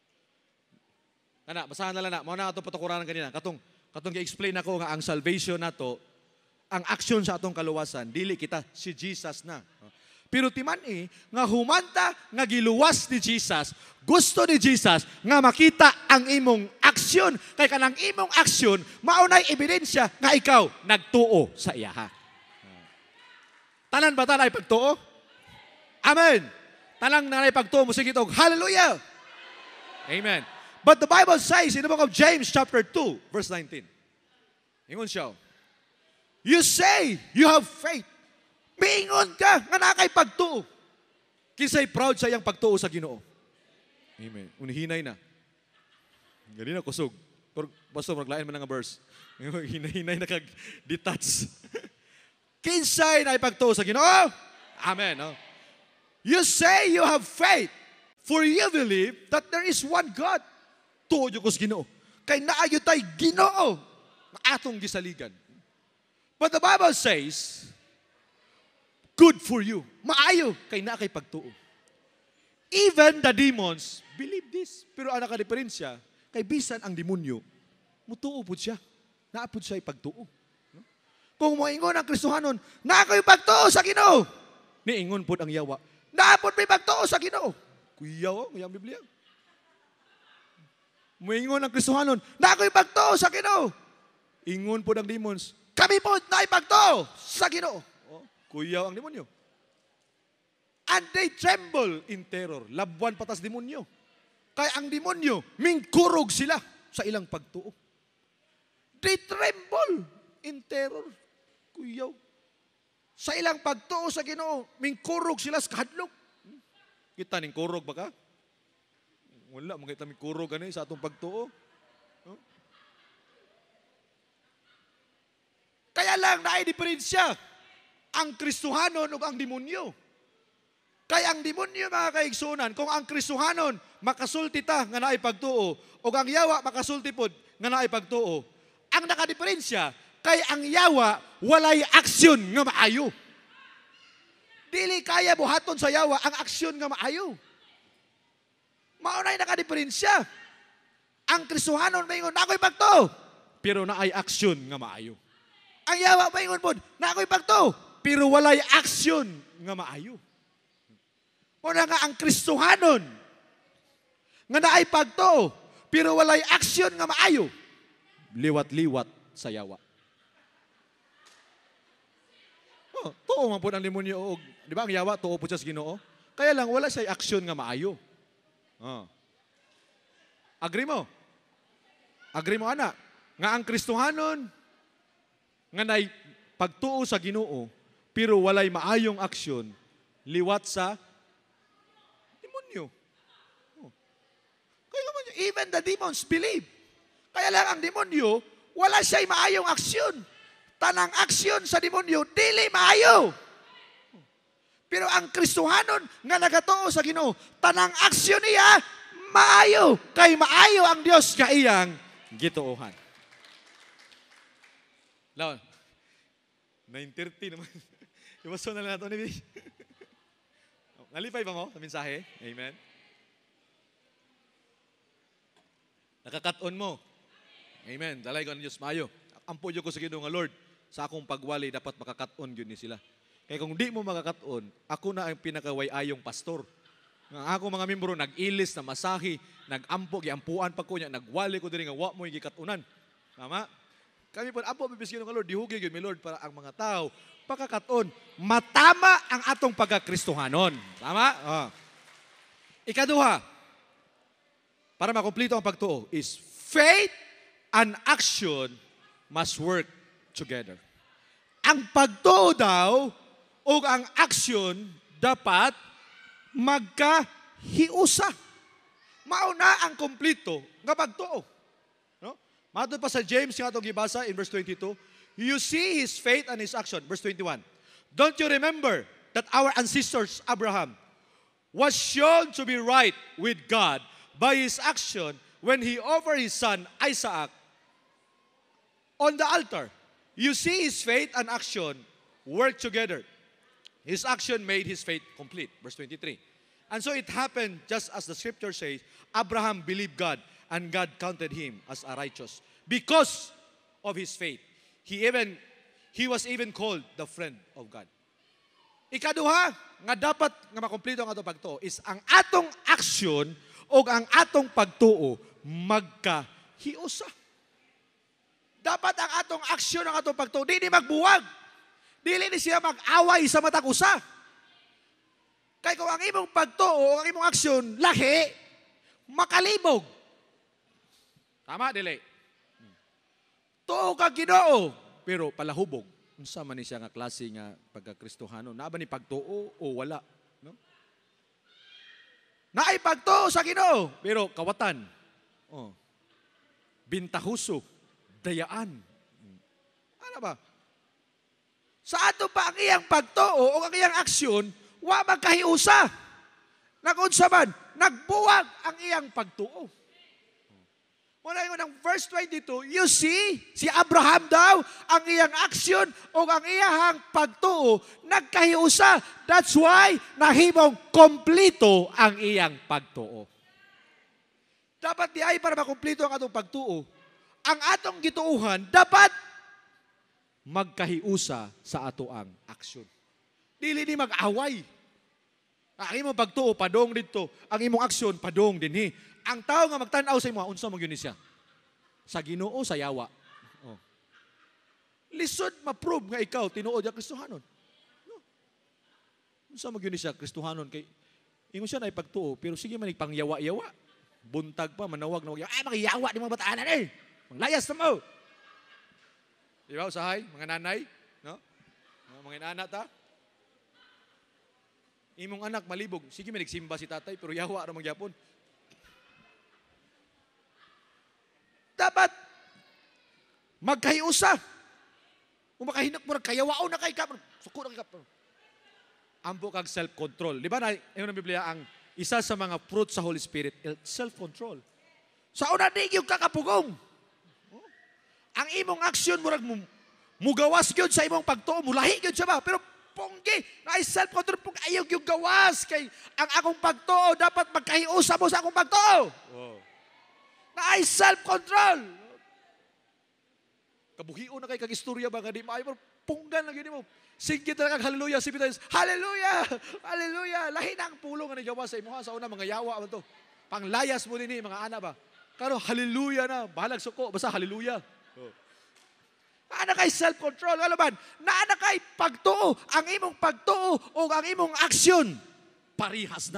Ana, basahan na lang na. Mao na ato patukuranan kanina. Katong katong gi-explain nako nga ang salvation nato, ang aksyon sa atong kaluwasan, dili kita si Jesus na. Pero timan eh, nga humanta nga giluwas ni Jesus, gusto ni Jesus nga makita ang imong aksyon. Kay kanang imong aksyon, maunay ebidensya nga ikaw nagtuo sa iyaha. Tanan ba tanay pagtuo? Amen. Tanang nanay pagtuo mo sige tog hallelujah. Amen. But the Bible says in the book of James chapter two, verse nineteen. Ingon siya, you say you have faith. Miingon ka nga nakay pagtuo. Kinsay proud sa iyang pagtuo sa Ginoo. Amen. Unihinay na. Ganina kusog. Pero basta maglain man nga verse. Hinay-hinay na kag-detach. Kinsay na ipagtuo sa Ginoo? Amen. No? You say you have faith, for you believe that there is one God. Tuo ko sa Ginoo. Kay naayo tay Ginoo na atong gisaligan. But the Bible says, good for you. Maayo kay na kay pagtuo. Even the demons believe this. Pero ang naka-diferensya, kay bisan ang demonyo, mutuo po siya. Naapod siya ipagtuo. Kung moingon ang Kristohanon, na ako ipagtuo sa Ginoo. Niingon po ang yawa. Naapod may pagtuo sa Ginoo. Kuyaw, kuyang Biblia. Moingon ang Kristohanon, na ako ipagtuo sa Ginoo. Ingon po ang demons, kami po na ipagtuo sa Ginoo. Kuyaw ang demonyo. And they tremble in terror. Labuan patas demonyo. Kaya ang demonyo, mingkurog sila sa ilang pagtuo. They tremble in terror. Kuyaw. Sa ilang pagtuo sa Ginoo, mingkurog sila sa kahadlok. Kita ning kurog ba ka? Wala, mga itami kuro gani sa atong pagtuo. No? Kaya lang, naay diferensya. Ang Kristohanon o ang demonyo. Kaya ang demonyo, mga kaigsunan, kung ang Kristohanon, makasulti ta nga naay pagtuo, o ang yawa, makasulti pod nga naay pagtuo. Ang nakadiferensya, kay ang yawa, walay aksyon nga maayo. Dili kaya buhaton sa yawa ang aksyon nga maayo. Maunay nakadiferensya. Ang Kristohanon, maingon, nako'y pagtuo, pero naay aksyon nga maayo. Ang yawa, maingon pod, nako'y pagtuo, pero walay aksyon nga maayo. Una nga ang Kristohanon nga naay pagtuo pero walay aksyon nga maayo. Liwat-liwat sa yawa. Oh, tuo man po ang demonyo og, di ba ang yawa tuo po siya sa Ginoo? Kaya lang wala siya aksyon nga maayo. Oh. Agree mo? Agree mo ana nga ang Kristohanon nga naay pagtuo sa Ginoo pero walay maayong aksyon liwat sa demonyo. Oh. Kaya naman, even the demons believe. Kaya lang ang demonyo, wala siya'y maayong aksyon. Tanang aksyon sa demonyo, dili maayo. Pero ang Kristohanon nga nagatuo sa Ginoo, tanang aksyon niya, maayo. Kay maayo ang Dios nga iyang gituohan. Lawan, nine thirty naman. Iwaso na lang nato ni Nalipay ba mo sa mensahe? Amen. Nakakaton mo. Amen. Dalay ko ang Diyos maayo. Ampo ko sa Ginoo nga Lord, sa akong pagwali dapat makakaton gyud ni sila. Kaya kung di mo makakaton, ako na ang pinakaway-ayong pastor. Nga ako mga membro nag-ilis na masahi, nag-ampo giampuan pa ko niya, nagwali ko diri nga wa mo gikatunan. Tama? Kami po, ampo bibis Ginoo nga Lord, dihugi gyud mi Lord para ang mga tao pakakaton, matama ang atong pagkakristohanon. Tama? Oh. Ikaduha, para makumpleto ang pagtuo, is faith and action must work together. Ang pagtuo daw o ang action dapat magkahiusa. Mauna ang kumpleto nga pagtuo. No? Matod pa sa James nga itong gibasa in verse twenty-two, you see his faith and his action. Verse twenty-one. Don't you remember that our ancestors, Abraham, was shown to be right with God by his action when he offered his son, Isaac, on the altar? You see his faith and action work together. His action made his faith complete. Verse twenty-three. And so it happened just as the scripture says, Abraham believed God and God counted him as a righteous because of his faith. He even he was even called the friend of God. Ikaduha, nga dapat nga makumpleto ang atong pagtuo is ang atong action o ang atong pagtuo magkahiusa. Dapat ang atong aksyon ang atong pagtuo, di ni magbuwag. Dili ni siya mag-away sa matag usa. Kaya kung ang imong pagtuo o ang imong aksyon lahi, makalibog. Tama, dili? Tuo ka Ginoo, pero palahubog. Unsa man ni siya nga klase nga pagkakristohano? Naa ba ni pagtuo o wala? No? Naay pagtuo sa Ginoo, pero kawatan. Oh. Bintahuso, dayaan. Ano ba? Sa ato pa ang iyang pagtuo o ang iyang aksyon, wa magkahiusa. Nagunsa man, nagbuwag ang iyang pagtuo. Muna yun ang verse twenty-two, you see, si Abraham daw, ang iyang aksyon o ang iyang pagtuo, nagkahiusa. That's why, nahimong komplito ang iyang pagtuo. Dapat di ay para makumplito ang atong pagtuo, ang atong gituuhan, dapat magkahiusa sa ato ang aksyon. Dili ni mag-away. Ang imong pagtuo, padong dito. Ang imong aksyon, padong din. Ang tao nga magtanaw sa imo, unsa mo gyud siya? Sa Ginoo, sa yawa. Oh. Lisod ma-prove nga ikaw tinuod ang Kristohanon. No. Unsa mo gyud siya Kristohanon kay ingon siya na ipagtuo, pero sige man ipangyawa-yawa. Buntag pa manawag na ay magiyawa di mga bataan eh. Manglayas na mo. Di ba usahay mga nanay, no? Mga anak ta. Imong anak malibog, sige man nagsimba si tatay pero yawa ra magyapon. dapat magkahiusa. Kung makahinak mo, kayawao na kay ka, suko na kay ka. Ampo kag self-control. Di ba na, yung ng Biblia, ang isa sa mga fruit sa Holy Spirit, self-control. Sa una di yung kakapugong. Ang imong aksyon, murag mo, mugawas yun sa imong pagtuo, mulahi yun siya ba? Pero ponggi, na self-control, pong ayaw yung gawas. Kay ang akong pagtuo, dapat magkahiusa mo sa akong pagtuo. Wow. Na ay self-control. Kabuhion na kay kag-istorya ba nga di maayo, punggan lang yun mo. Singgit na kag hallelujah, sipit tayo, hallelujah, hallelujah. Lahi na ang pulong nga ni Jawa sa imuha, sa una mga yawa man to. Panglayas mo nini mga ana ba. Karo hallelujah na, bahalag suko, basta hallelujah. Oh. Naana kay self-control, alam ba? Naana kay pagtuo, ang imong pagtuo o ang imong aksyon, parihas na.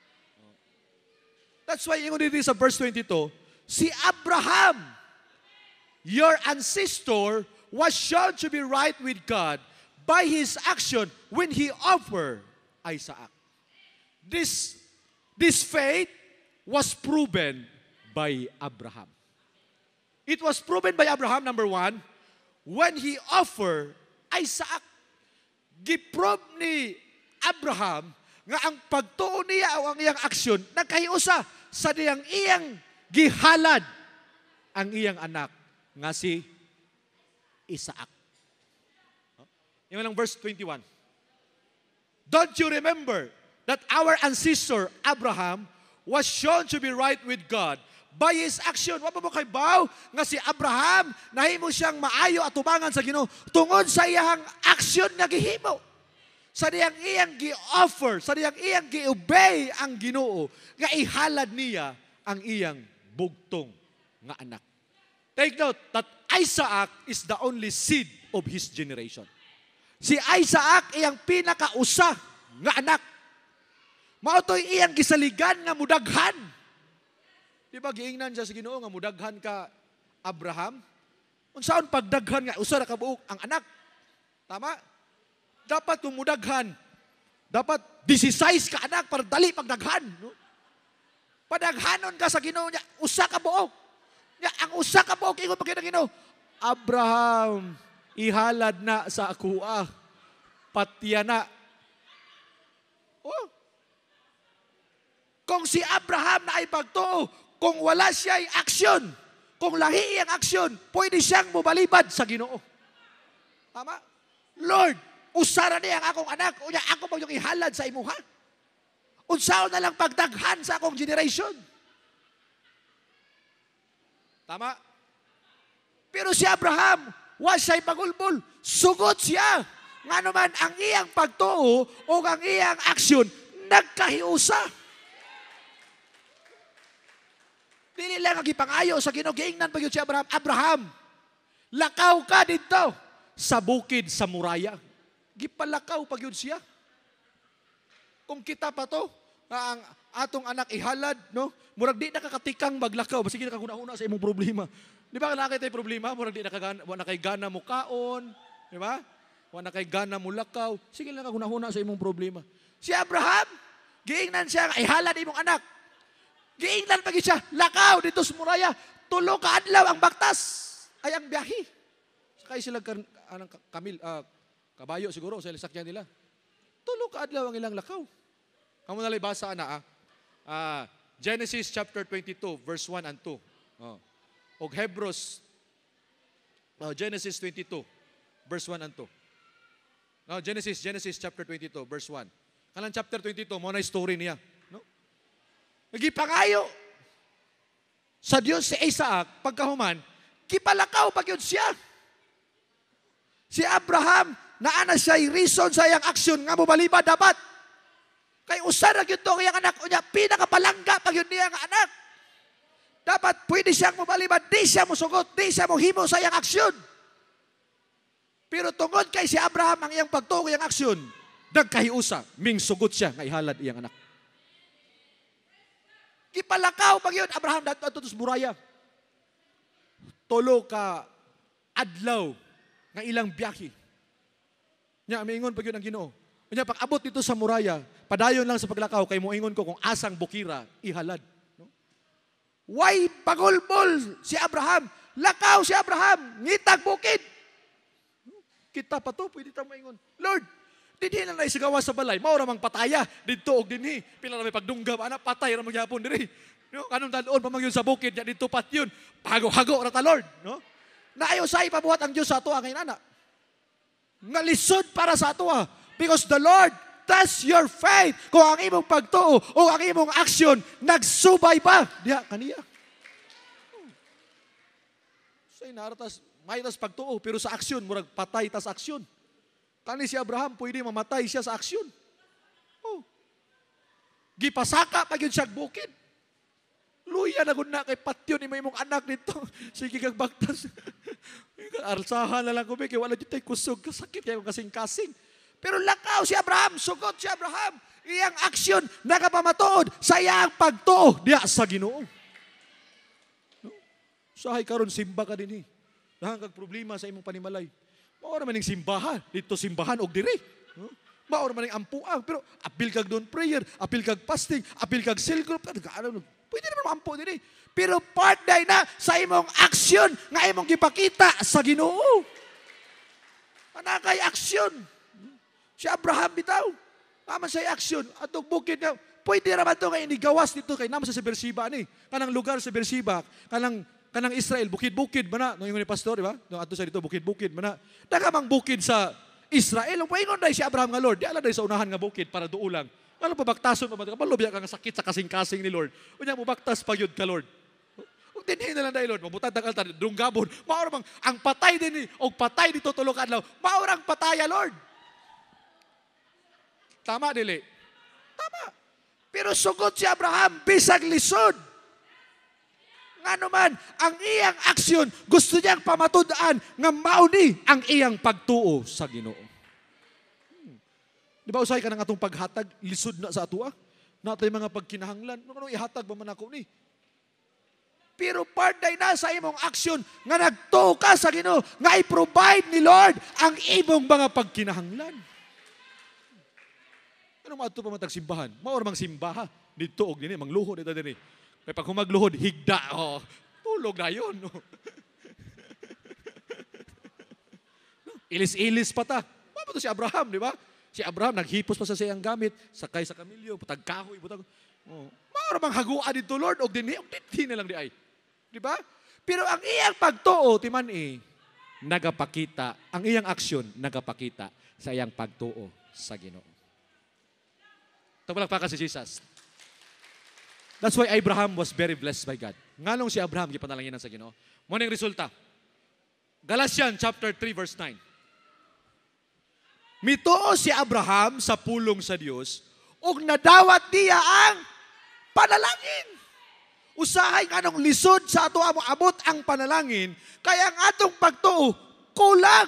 That's why ingon dito sa verse twenty-two, si Abraham, your ancestor, was shown to be right with God by his action when he offered Isaac. This, this faith was proven by Abraham. It was proven by Abraham, number one, when he offered Isaac. Giprove ni Abraham nga ang pagtuo niya o ang iyang aksyon nagkahiusa sa diyang iyang gihalad ang iyang anak nga si Isaac. Yung lang verse twenty-one. Don't you remember that our ancestor Abraham was shown to be right with God by his action? Wa pa mo kay baw nga si Abraham nahimo siyang maayo at tubangan sa Ginoo tungod sa iyang action nga gihimo. Sa diyang iyang gi-offer, sa diyang iyang gi-obey ang Ginoo nga ihalad niya ang iyang bugtong nga anak. Take note that Isaac is the only seed of his generation. Si Isaac iyang pinakausa nga anak. Mao toy iyang gisaligan nga mudaghan. Di ba giingnan siya sa Ginoo nga mudaghan ka Abraham? Unsaon pagdaghan nga usa ra ka buok ang anak? Tama? Dapat kung mudaghan, dapat sixteen ka anak para dali pagdaghan. No? Padaghanon ka sa Ginoo niya, usa ka buok. Nya ang usa ka buok ingon pa kay Ginoo, Abraham, ihalad na sa akuha. Patya na. Oh. Kung si Abraham na ay pagtuo, kung wala siya ay aksyon, kung lahi ang aksyon, pwede siyang mubalibad sa Ginoo. Tama? Lord, usara niya ang akong anak, unya ako mo yung ihalad sa imuha. Unsaon na lang pagdaghan sa akong generation. Tama? Pero si Abraham, wa siya'y pagulbol, sugot siya. Nga naman, ang iyang pagtuo o ang iyang aksyon, nagkahiusa. Dili lang ang ipangayo sa Ginoo, giingnan pa yun si Abraham, Abraham, lakaw ka dito sa bukid sa Muraya. Gipalakaw pa yun siya. Kung kita pa to, na ang atong anak ihalad, no? Murag di nakakatikang maglakaw, basta kita kaguna-una sa imong problema. Di ba nakakita yung problema? Murag di nakagana, wala kay gana mo kaon, di ba? Wala kay gana mo lakaw. Sige lang kaguna-una sa imong problema. Si Abraham, giingnan siya, ihalad imong anak. Giingnan pagi siya, lakaw dito sa Muraya, tulo ka adlaw ang baktas ay ang biyahe. Sakay sila kan anang kamil uh, kabayo siguro sa sakyan nila. Tulo ka adlaw ang ilang lakaw. Kamu nalay basa na ah. Uh, Genesis chapter twenty-two verse one and two. Oh. Og Hebrews oh, Genesis twenty-two verse one and two. No, Genesis Genesis chapter twenty-two verse one. Kanang chapter twenty-two mo na story niya, no? Nagipangayo sa Dios si Isaac pagkahuman, kipalakaw pag yun siya. Si Abraham, naana siya reason sa iyang aksyon nga mobalibad dapat. Kay usa ra gyud to iyang anak unya pinakapalangga pag yun niya nga anak. Dapat pwede siyang mobalibad, di siya mosugot, di siya mohimo sa iyang aksyon. Pero tungod kay si Abraham ang iyang pagtuo iyang aksyon, nagkahiusa, ming sugot siya nga ihalad iyang anak. Gipalakaw pag yun Abraham dato ato sa Muraya. Tulo ka adlaw nga ilang biyahe. Nya miingon pag yun ang Ginoo. Nya pag abot dito sa Muraya, padayon lang sa paglakaw kay moingon ko kung asang bukira ihalad, no? Why pagulbol si Abraham? Lakaw si Abraham, ngitag bukid. Kita pa to, pwede tayo maingon. Lord, dinhi lang na isagawa sa balay, mao ra mang pataya, dito og dinhi. Pila na may pagdunggam, anak, patay ra magyapon diri. No, kanong dalon pa magyud sa bukid, ya dito pat yun. Hago-hago ra ta, Lord, no? Naayo say pabuhat ang Dios sa ato ang anak. Nga lisod para sa ato ah. Because the Lord tests your faith. Kung ang imong pagtuo o ang imong aksyon nagsubay ba diha kaniya. Say naratas may tas pagtuo pero sa aksyon murag patay tas aksyon. Kani si Abraham pwede mamatay siya sa aksyon. Oh. Gipasaka pa gyud siya bukid. Luya na gud na kay patyon ni may imong anak dito. Sige kag bagtas. Arsahan na lang ko kay wala jud tay kusog kasakit kay kasing-kasing. Pero lakaw si Abraham, sugot si Abraham. Iyang aksyon nagapamatuod sa iyang pagtuo diya sa Ginoo. No? Sahay karon simba ka dinhi. Dahan kag problema sa imong panimalay. Mao ra man ning simbahan, dito simbahan og diri. No? Mao ra man ning ampuang, pero apil kag doon prayer, apil kag fasting, apil kag cell group, ano, pwede naman ampo dinhi. Pero part day na sa imong aksyon nga imong gipakita sa Ginoo. Anakay aksyon. Si Abraham bitaw. Naman sa aksyon. Atong bukid nga. Pwede naman ito nga inigawas dito kay naman sa Beersheba ni. Kanang lugar sa Beersheba. Kanang, kanang Israel. Bukid-bukid mana. Nung yung ni pastor, di ba? Nung ato sa dito, bukid-bukid mana. Nakamang bukid sa Israel. Ang paingon dahil si Abraham nga Lord. Di ala dahil sa unahan nga bukid para duulang. Ano pa baktason pa ba? Kapalubya ka nga sakit sa kasing-kasing ni Lord. Unya mo baktas pa yun ka Lord. Kung dinhin na lang dahil Lord. Mabutad ng altar. Dunggabon. Maurang ang patay din ni. O patay dito tulokan lang. Maurang pataya Lord. Tama, dili? Tama. Pero sugot si Abraham, bisag lisod. Nga naman, ang iyang aksyon, gusto niyang pamatudaan nga mauni ang iyang pagtuo sa Ginoo. Hmm. Di ba usay ka ng atong paghatag, lisod na sa atua? Natay mga pagkinahanglan. Ano ihatag ba man ako ni? Pero part day na sa imong aksyon nga nagtuo ka sa Ginoo, nga i-provide ni Lord ang imong mga pagkinahanglan. Ano maato pa matag simbahan? Mao mang simbaha dito og dinhi mangluhod ito dinhi. Kay pag humagluhod higda oh, tulog na yon. No? Ilis-ilis pa ta. Mao to si Abraham, di ba? Si Abraham naghipos pa sa siyang gamit, sakay sa kamilyo, putag kahoy, putag. Oh, mao mang haguan dito Lord og dinhi og dinhi na lang di ay. Di ba? Pero ang iyang pagtuo timan eh nagapakita, ang iyang aksyon nagapakita sa iyang pagtuo sa Ginoo. Tumulak pa si Jesus. That's why Abraham was very blessed by God. Nganong si Abraham gipanalanginan sa Ginoo? Mo ning resulta. Galatians chapter three verse nine. Mituo si Abraham sa pulong sa Dios ug nadawat niya ang panalangin. Usahay nganong lisod sa ato amo abot ang panalangin kaya ang atong pagtuo kulang.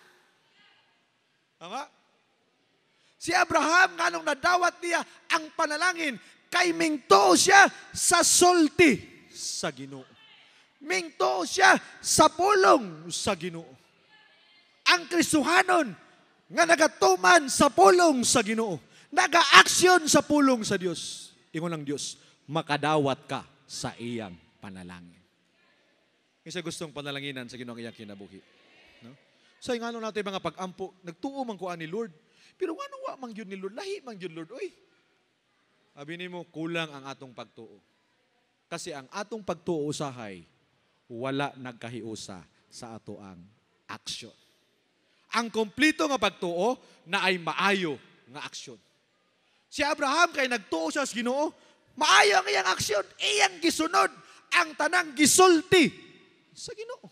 Tama? Si Abraham, nga nung nadawat niya ang panalangin, kay mingto siya sa sulti sa Ginoo. Mingto siya sa pulong sa Ginoo. Ang Kristohanon, nga nagatuman sa pulong sa Ginoo, naga-aksyon sa pulong sa Dios. Ingon ng Dios, makadawat ka sa iyang panalangin. Kasi gustong panalanginan sa Ginoo ang iyang kinabuhi. No? So, nga nung natin mga pag-ampo, nagtuo man ko ani Lord, pero ano wa mang yun ni Lord? Lahi mang yun Lord. Uy, sabi ni mo, kulang ang atong pagtuo. Kasi ang atong pagtuo usahay, wala nagkahiusa sa ato ang aksyon. Ang kompleto nga pagtuo na ay maayo nga aksyon. Si Abraham kay nagtuo siya sa Ginoo, maayo ang iyang aksyon, iyang gisunod ang tanang gisulti sa Ginoo.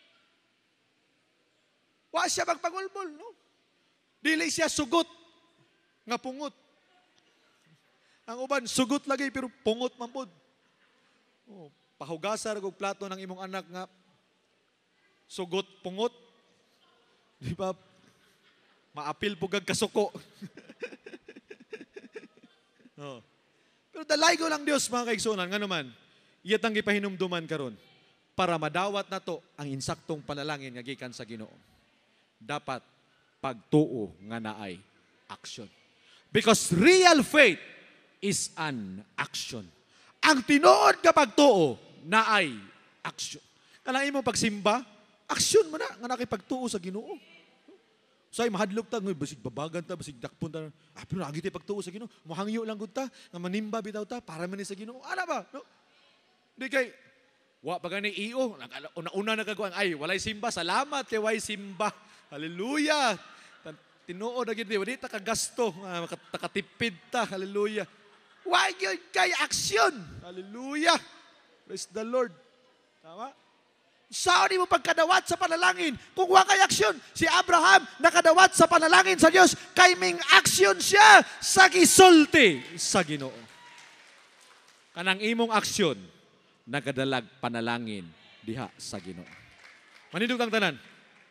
Wa siya magpangulbol, no? Dili siya sugot nga pungot. Ang uban sugot lagi pero pungot man pod. Oh, pahugasar og plato ng imong anak nga sugot pungot. Di ba? Maapil pugag kasuko. Oh. Pero dalay ko lang Dios mga kaigsunan nga naman. Iyatang gipahinumduman karon para madawat nato ang insaktong panalangin nga gikan sa Ginoo. Dapat pagtuo nga naay action. Because real faith is an action. Ang tinuod nga pagtuo, naay aksyon. Kanang imong pagsimba, Aksyon mo na, nga nakipagtuo sa Ginoo. Say, mahadlok ta, ngay, basig babagan ta, basig dakpon ta. Ah, pero nagiti pagtuo sa Ginoo. Muhangyo lang gud ta, nga manimba bitaw ta, para man ni sa Ginoo. Ana ba? No? di kay, wa pa gani iyo, una-una na kagawang, ay, walay simba, salamat kay way simba. Hallelujah. Tinuod na gid, wala ta kagasto, ah, takatipid ta, hallelujah. Why yun kay aksyon? Hallelujah. Praise the Lord. Tama? Saan mo pagkadawat sa panalangin? Kung wa kay aksyon, si Abraham nakadawat sa panalangin sa Dios kay ming aksyon siya sa gisulti Sa Ginoo. Kanang imong aksyon, nagadalag panalangin diha sa Ginoo. Manindog ang tanan.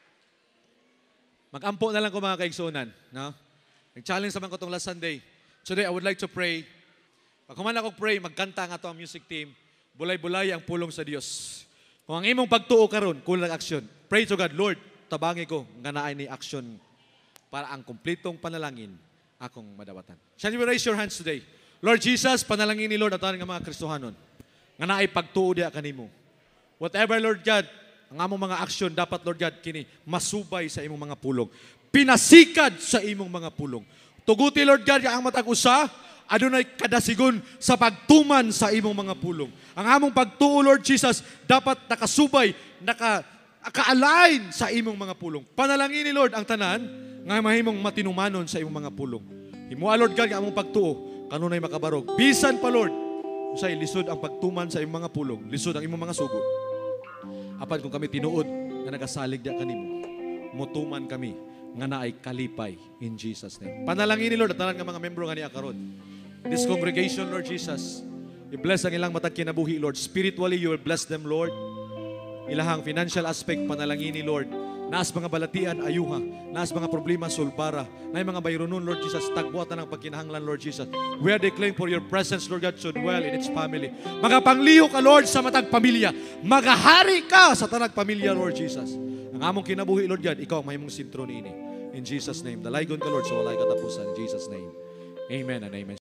Mag-ampo na lang ko mga kaigsunan. No? Nag-challenge naman ko itong last Sunday. Today, I would like to pray. Pag kuman ako pray, magkanta nga ito ang music team. Bulay-bulay ang pulong sa Dios. Kung ang imong pagtuo karon, kulang aksyon. Pray to God, Lord, tabangi ko nga naay ni aksyon para ang kumplitong panalangin akong madawatan. Shall you raise your hands today? Lord Jesus, panalangin ni Lord at nga mga Kristohanon nga naay pagtuo diha kanimo. Whatever, Lord God, ang among mga aksyon dapat, Lord God, kini masubay sa imong mga pulong. Pinasikad sa imong mga pulong. Tuguti, Lord God, ang matag usa, adunay kadasigon sa pagtuman sa imong mga pulong. Ang among pagtuo, Lord Jesus, dapat nakasubay, naka, naka-align sa imong mga pulong. Panalangin ni Lord ang tanan, nga mahimong matinumanon sa imong mga pulong. Himua, Lord God, ang among pagtuo, kanunay makabarog. Bisan pa, Lord, usay lisod ang pagtuman sa imong mga pulong, lisod ang imong mga sugo. Apan kung kami tinuod nga nagasalig diya kanimo, mutuman kami nga naay kalipay in Jesus' name. Panalangin ni Lord at tanan nga mga membro nga niya karon. This congregation, Lord Jesus, i-bless ang ilang matag kinabuhi, Lord. Spiritually, you will bless them, Lord. Ilahang financial aspect, panalangin ni Lord. Naas mga balatian, ayuha. Naas mga problema, sulbara. Naay mga bayronon, Lord Jesus, tagbuatan ng pagkinahanglan, Lord Jesus. We are declaring for your presence, Lord God, should dwell in its family. Magapangliho ka, Lord, sa matag pamilya. Magahari ka sa tanag pamilya, Lord Jesus. Ang among kinabuhi, Lord God, ikaw ang mahimong sintro niini. In Jesus' name. Dalaygon ka, Lord, sa walay katapusan. In Jesus' name. Amen and amen.